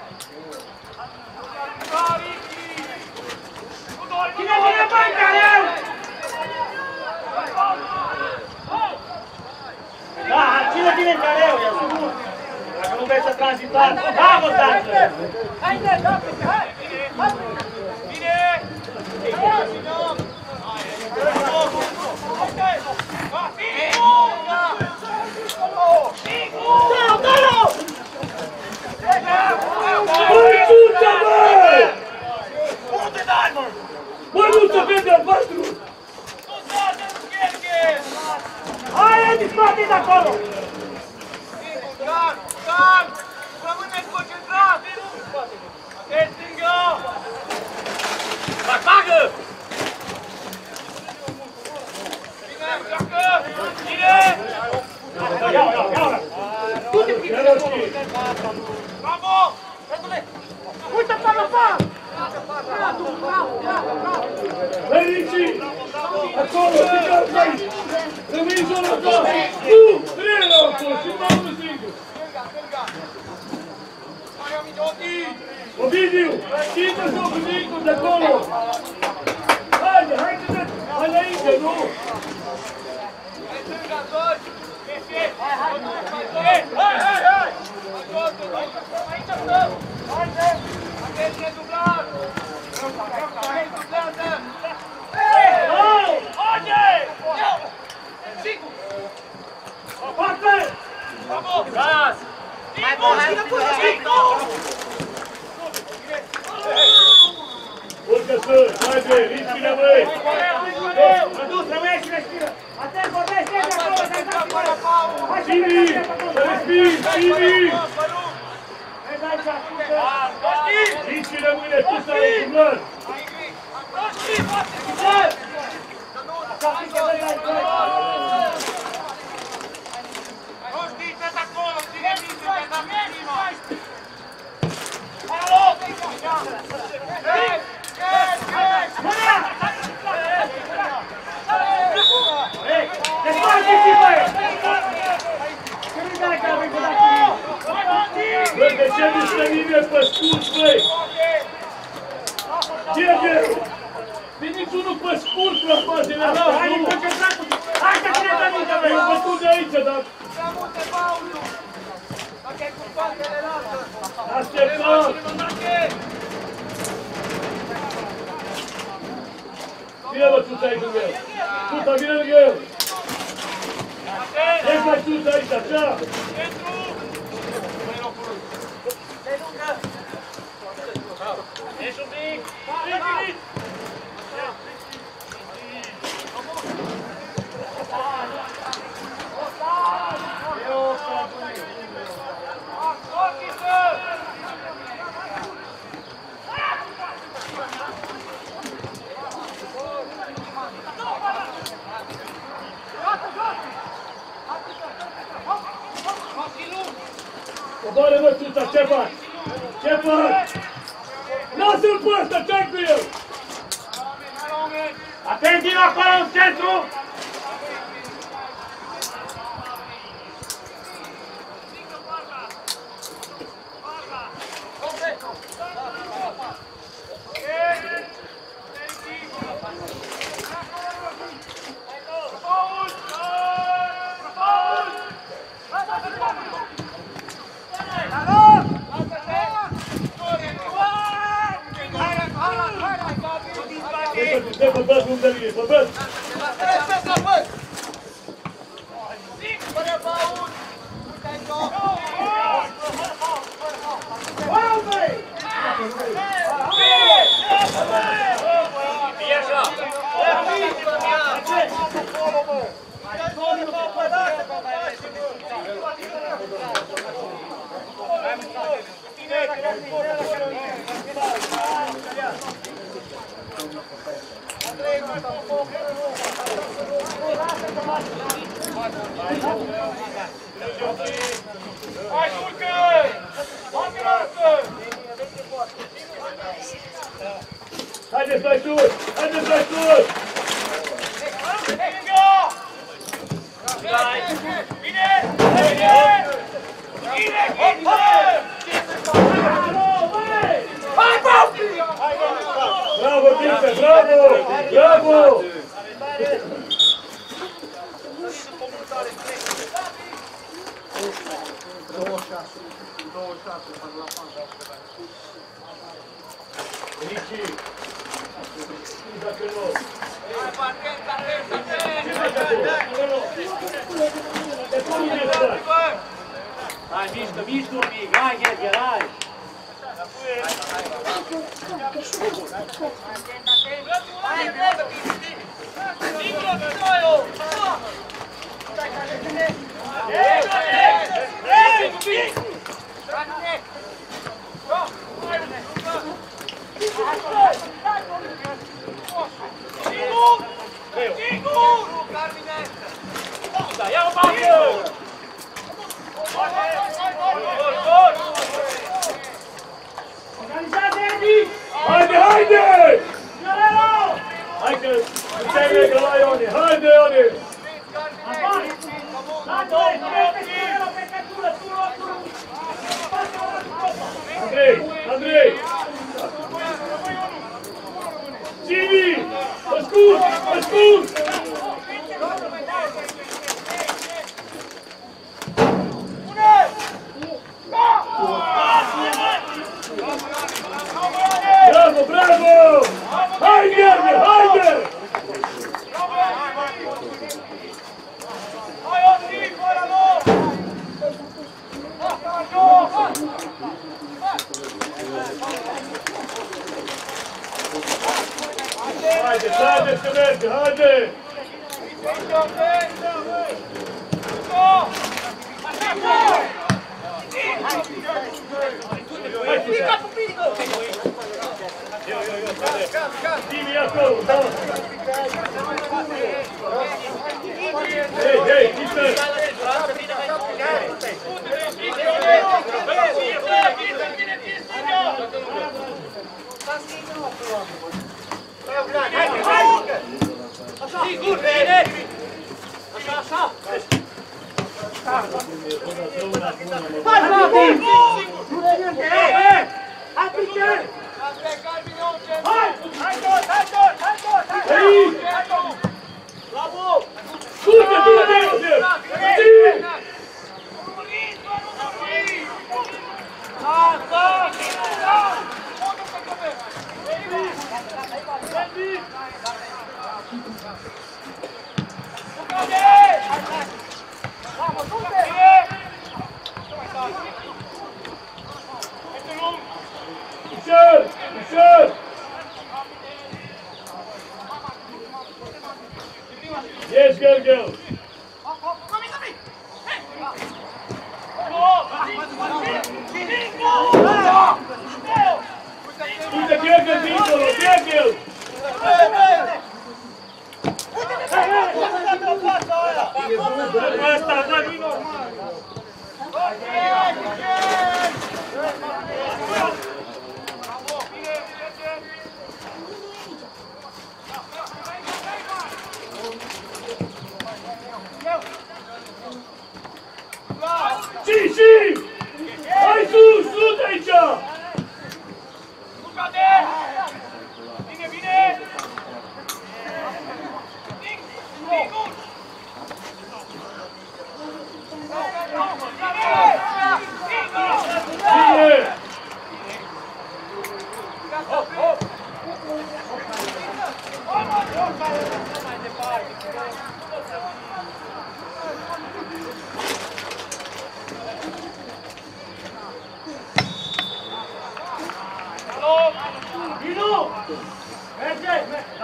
Cine vine bani careu? Da, cine vine în careu, e sigur! Dacă nu vrei să tranzitați, da, vă dați! Haide, da, hai! Hai! Bine! Băi, Tuța, băi! Unde dai, mă? Băi, nu se vede albastru! Tu dai, nu Gheorghe! Hai, Edi, scoate de acolo! Dan, Dan! Rămâne concentrat! E stângă! Bagă! Bine, joacă! Bine! Ia, ia, ia! Du-te, Bravo! Rădule! uite pe lăpar! Băi, Ricci! Acolo, picați aici! Rămâi în zona ta! Nu! Trei la acolo și mai unul singur! Ovidiu! Ține jocul Nicu de acolo! Haide, haide, hai înainte, nu? Hai stânga, doi! Hai, hai, hai! Hai, hai, hai! Aici stăm! Haide! Atenție, dublat! Hai, dublează! Haide! Sigur! Foarte! Bravo! Gas! Mai bun, hai, Sigur! Urcă să, haide, Ricci la băi! Răduț, rămâne și respiră! Atent, vorbește de acolo, de acolo! Simi, să Vin, Vini! Vezi aici, ascultă! Nici rămâne tu să ai umblări! Așa fică, vezi aici! Nu știi, stai acolo, ține minte, te da pe prima! Ei, despargeți-i, băi! Ce nu-i dai că avem că dați mine? Bă, de ce nu stă nimeni pe scurt, băi? Ce e greu? Veniți unul pe scurt la fazele astea, Hai, nu? concentrat cu tine! Hai să ține de minte, băi! Eu bătut de aici, dar Prea multe fauluri! Dacă ai cu spatele, lasă! așteptam! Vine, bă, Tuta aici lângă el! Tuta, vine lângă el! Ești mai Tuta aici, așa? Ești un pic! Coboară, mă, Tuta, ce faci? Ce faci? Lasă-l pe ăsta, ce-ai cu el? Atent din acolo în centru! Te băbăți unde vine, băbăți! Hai, urcă! Urcă! Haideți mai sus! Haideți mai sus! Bine! Bine! Bine! Bravo, Tipe, bravo! Bravo! Nici! Dacă nu! Hai, mișcă, mișcă un pic! Hai, Ghergher, hai! Ia-o, Paco! Organizează, Edi! Haide, haide! Hai că puteai legă la Ione! Haide, Ione! Apare! La doi, pe stură, pe cătură, tură, tură! Andrei! Andrei! Cini! Ascult! Ascult! Bravo, bravo! Hai, Ghergher, haide! Hai, Andrei, fără loc! Haide, haide să merge, haide! Venga, venga! Go! acolo, da. Hei, hei, Peter! Sigur, bine! Așa, așa! Hai, Vladi! Hei, hei! Hai, Peter! Hai! Hai tot, hai tot, hai tot! Hei! Bravo! Du-te, du-te, Iosef! Ții! Da, da! Ușor, ușor! Ești, Gărgău! Uite, Gărgău dincolo, Gărgău! Ăsta, dă-mi normal! Și, și! Hai sus, sus aici! Bine, bine! Bine! Dinu! Merge!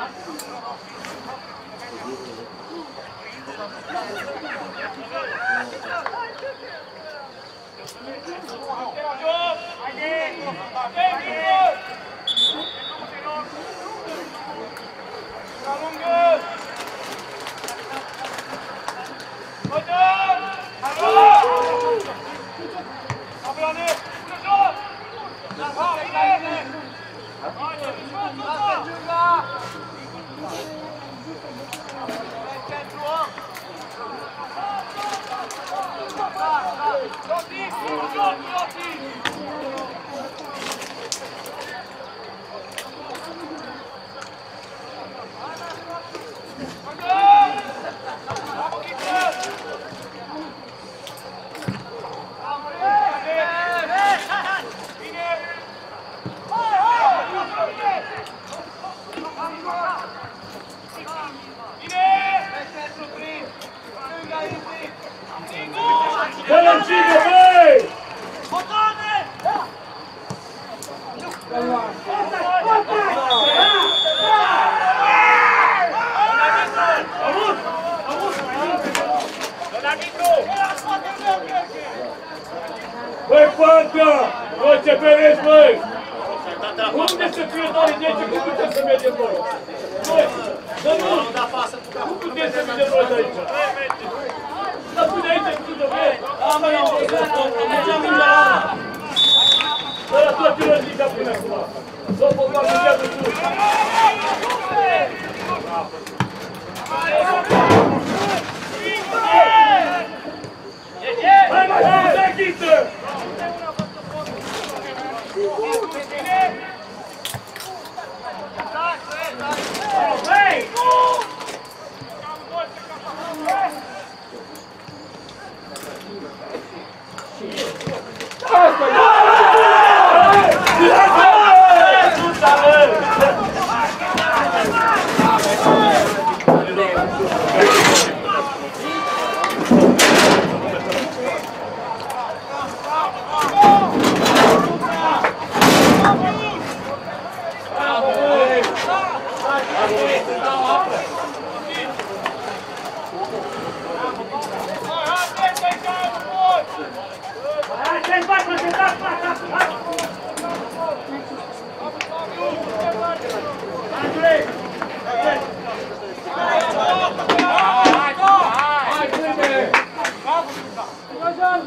Dă-l-n cine, băi! Băi, Panca! Bă, ce pereți, băi! Unde să fie doar zece? Cum putem să mergem noi? Băi, să nu! Cum putem să mergem noi de aici? Dar pune aici, nu de băi! Am mai am văzut, mergeam în la ala! Ăla tot ce răzica până acum! Să o pogoară în viață sus! Hai, mai sus, se închisă! Hei! Hai!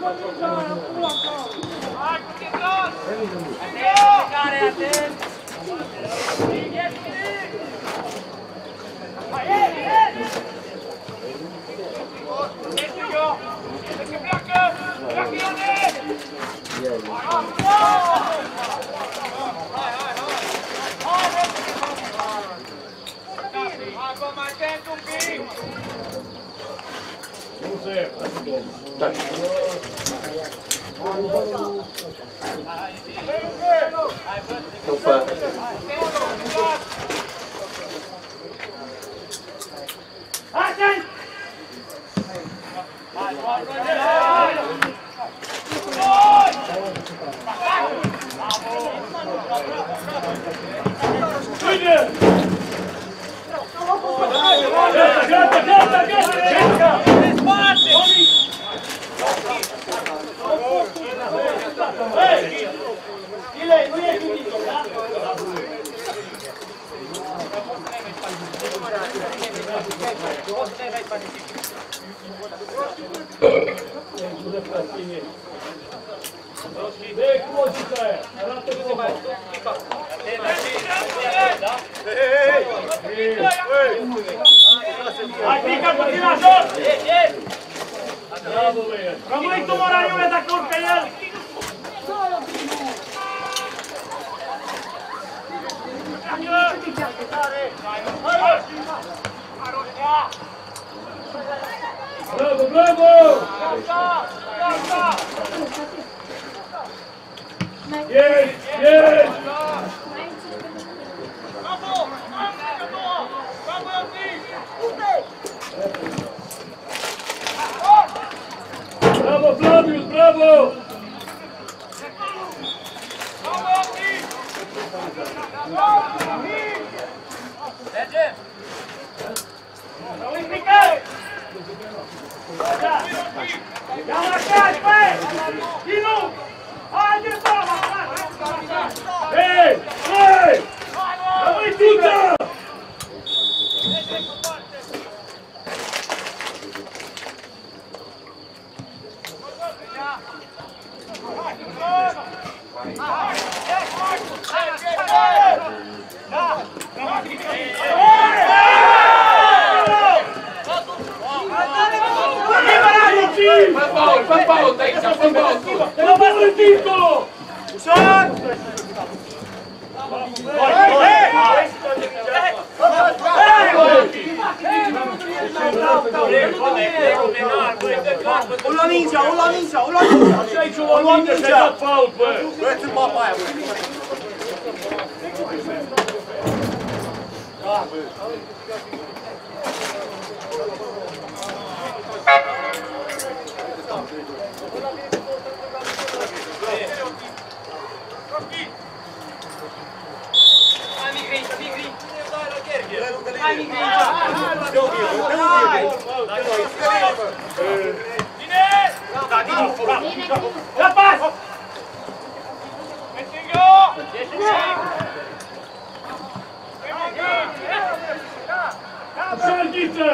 Hai cu Titron! Care atent! Acum mai atent un pic! Nu se Da. Nu fă. Atent! Uite! Gata, gata, gata, gata! Hei! Ile, nu e finito, da? Vei cu logica aia, arată cum. Hai, pică puțin la jos! Bravo, băiat! Rămâi tu, Moraniule, dacă urcă el! Bravo, bravo! Yes, yes! Bravo, Flavius, bravo! Rămâi pică! Ia marcați, băi! Dinu! Hai de tava! Hei! Hei! Rămâi tută! Fă paul, fă paul de aici, fă paul. Te la bază dincolo! Ușor! O lua mingea, o lua mingea, o lua mingea! Așa aici o luam minte și ai dat faul, bă! Băieți-l papa aia, băi! Hai, Migrin, Migrin! Hai, mingea! Bine! Da, Dinu, bravo! La pas! Metingo! Șarghiță!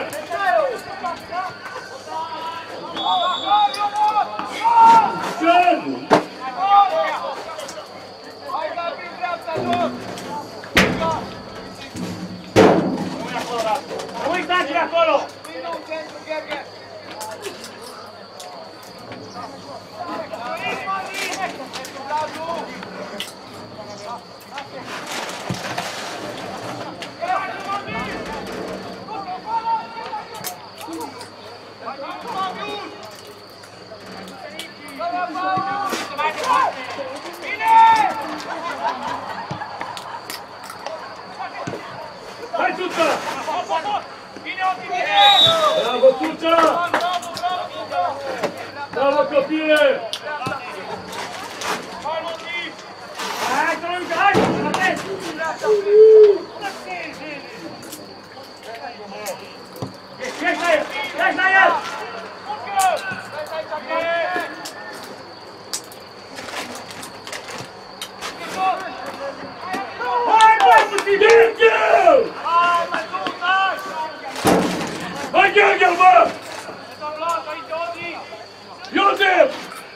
Șer! Hai, Gabi, dreapta, jos! Nu uitați de acolo! Vino în centru, Gheorghe! Hai, Tuța! Bravo, Tuța! Bravo, copile! Hai, Tronca, hai! Atent! Ești la el! Ești la el! Hai, băi, puțin! Gheorghe! Hai, Gheorghe, bă! Iosef!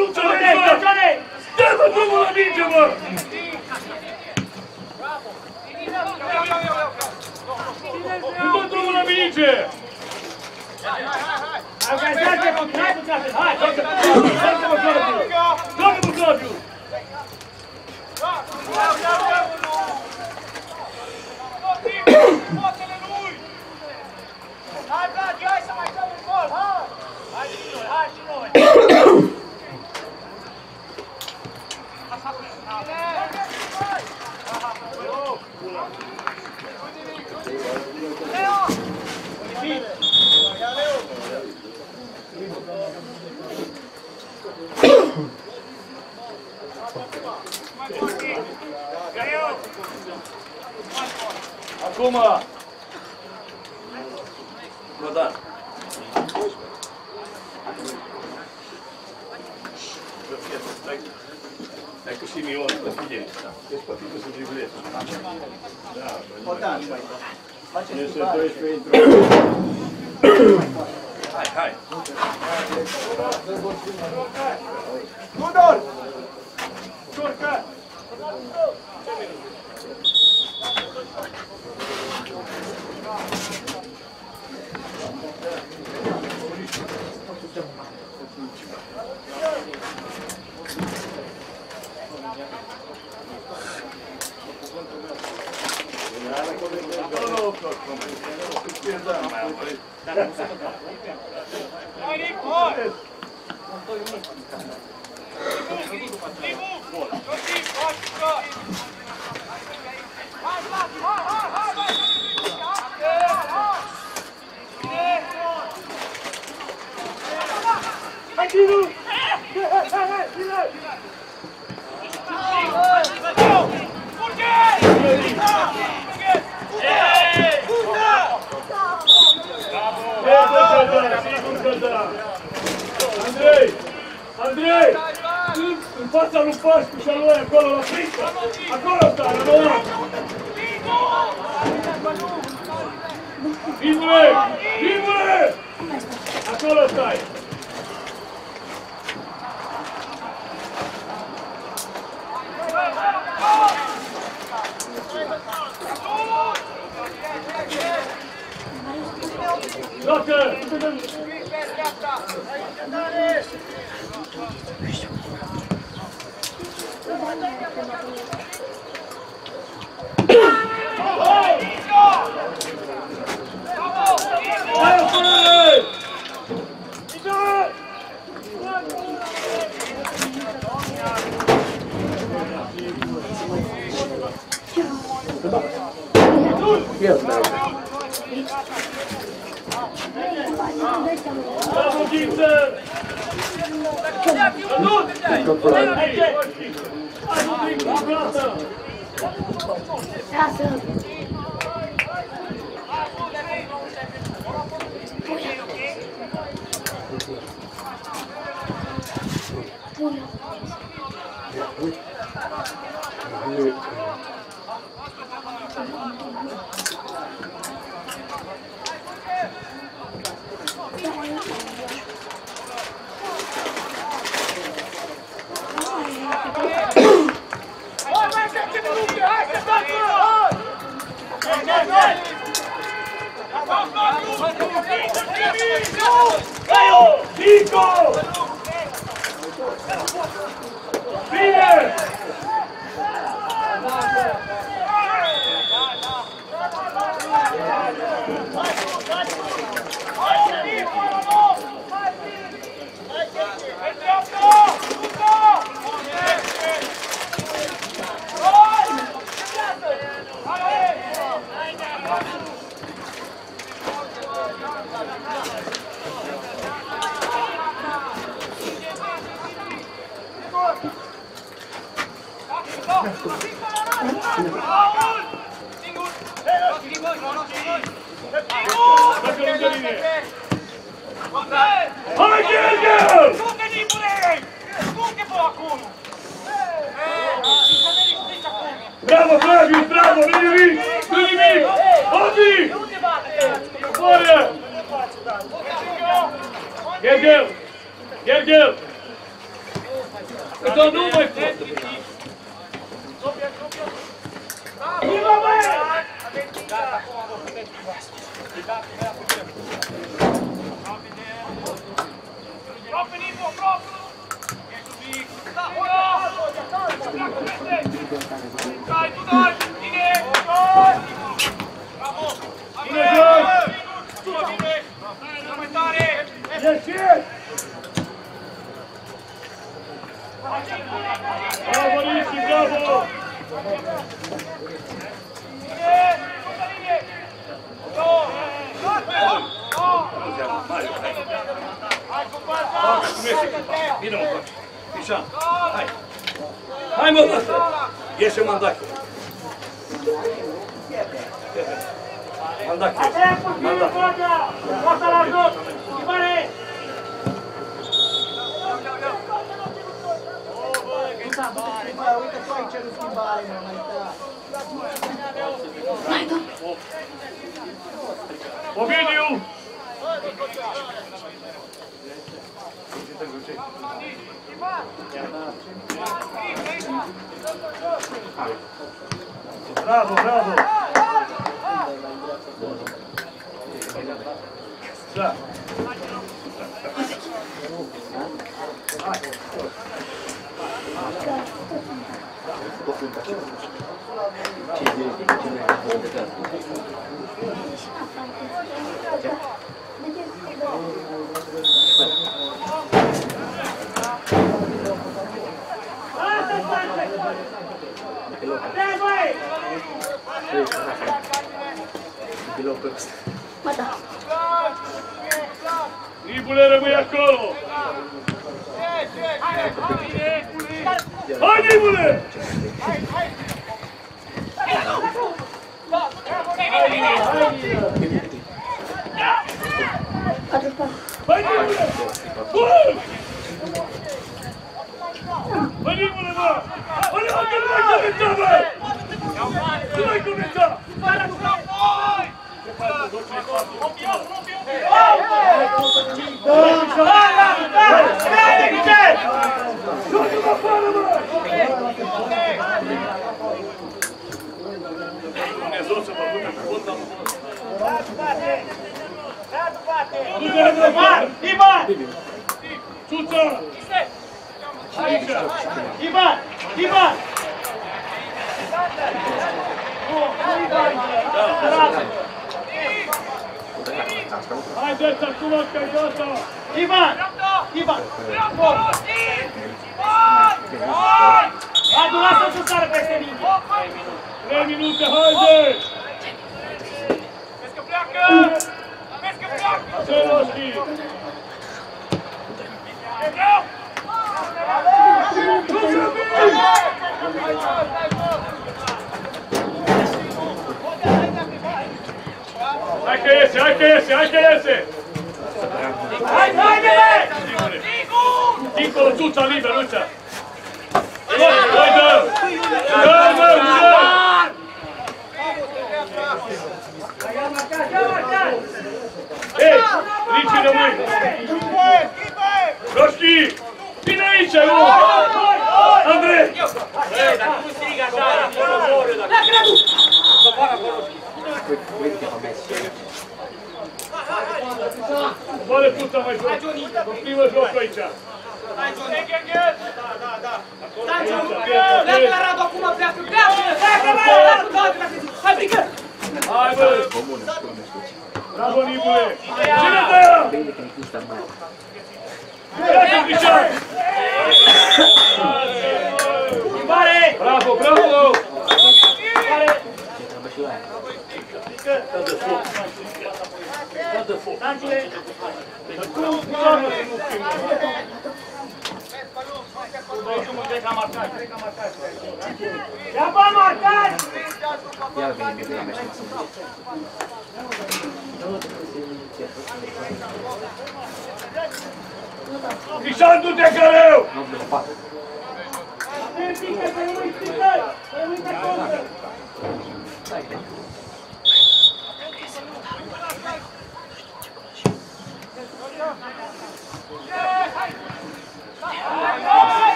nu-ți arăt, mă! Dă-mă drumul la minge, mă! Nu dă drumul la minge! Angajați-te puțin, hai puțin, hai! Joacă-mă, Claudiu! Joacă-mă, Claudiu! Hai, Vlad, hai să mai dăm un gol, hai! Hai și noi, hai și noi! Acum! Bădan! Stai cu Simion, pe tine. Ești pe tine să driblezi. Da, Bădan. Nu se doisprezece intru. Hai, hai! Tudor! Turcă! Andrei! Andrei! În fața lui Pașcu și a lui acolo la frică! Acolo stai, la nouă! Vimule! Vimule! Acolo stai! Joacă! Yes, no. Bravo, Gibson! Lasă! Nico! Bine! Hai, Gheorghe! Du-te, Nicule! Du-te pe acolo! Bravo, Flavius, bravo, nu nimic! Nu nimic! Odi! Foaie! Gheorghe! Gheorghe! Dar nu mai pot! Viva, băi! Profi, Nico, profi! Da, ora! Dai, tu dai! Bine! Bravo! Bine, jos! Bine! Mai tare! Ieșiți! Bravo, Nici, bravo! Bine, mă, faci. Pișan, hai. Hai, mă, bătă! Ieși mandache. Mandache. Mandache. Poata la jos! Schimbare! Uite tu aici în schimbare, mă, mai tăia. Mai dă! Ovidiu! Bravo, bravo! Da! Ba da! Nibule, rămâi acolo! Hai, Nibule! patru patru! Hai, Nibule! Bun! Hai, Nibule, bă! Hai, hai, că nu mai comenta, bă! Nu mai comenta! Dumnezeu să vă pune pe fund, dar nu Ivan! Ivan! Ciuță! Aici! Ivan! Ivan! Haideți acum că-i gata! Ivan! Ivan! Adu, lasă-l să sară peste mine! Trei minute, haide! Vezi că pleacă! Vezi că pleacă! Celoșchi! Hai că iese, hai că iese, hai că iese! Hai, haide-le! Dincolo, Ciuța, liber, Lucia! Hai, dă! Dă, dă, dă! Ei, Nici rămâi! Roșchi! Vine aici, eu! Andrei! Ei, dar nu striga așa, acolo moriu, dacă... Coboară acolo. Bă-le puța mai jos! Continuă jocul aici! Hai, Johnny! Da, da, da! Stai, Johnny! Pleacă la Radu acum, pleacă! Pleacă! Pleacă, mai la Radu! Hai, brică! Hai, bă! Bravo, Nibule! Cine dă? Pleacă, Cristian! Schimbare! Bravo, bravo! Schimbare! Dă de foc! Dă de foc! Angele! Ia bă, marcați! Iar vine bine la mea și mă sunt. Cristian, du-te greu! Nu vreau patru. Nu-i pică, să nu-i pică! Să nu-i pică contră! Stai, cred.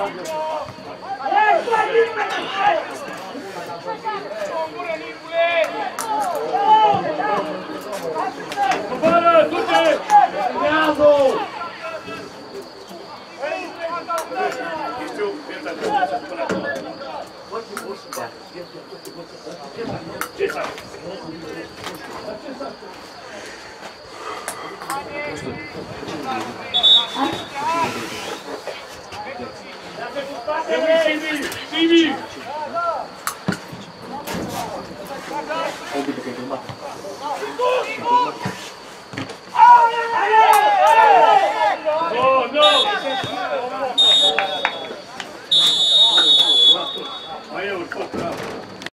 Coboară, du-te! Neazu! Ce s-a? Sivi! Sivi! Oh, no!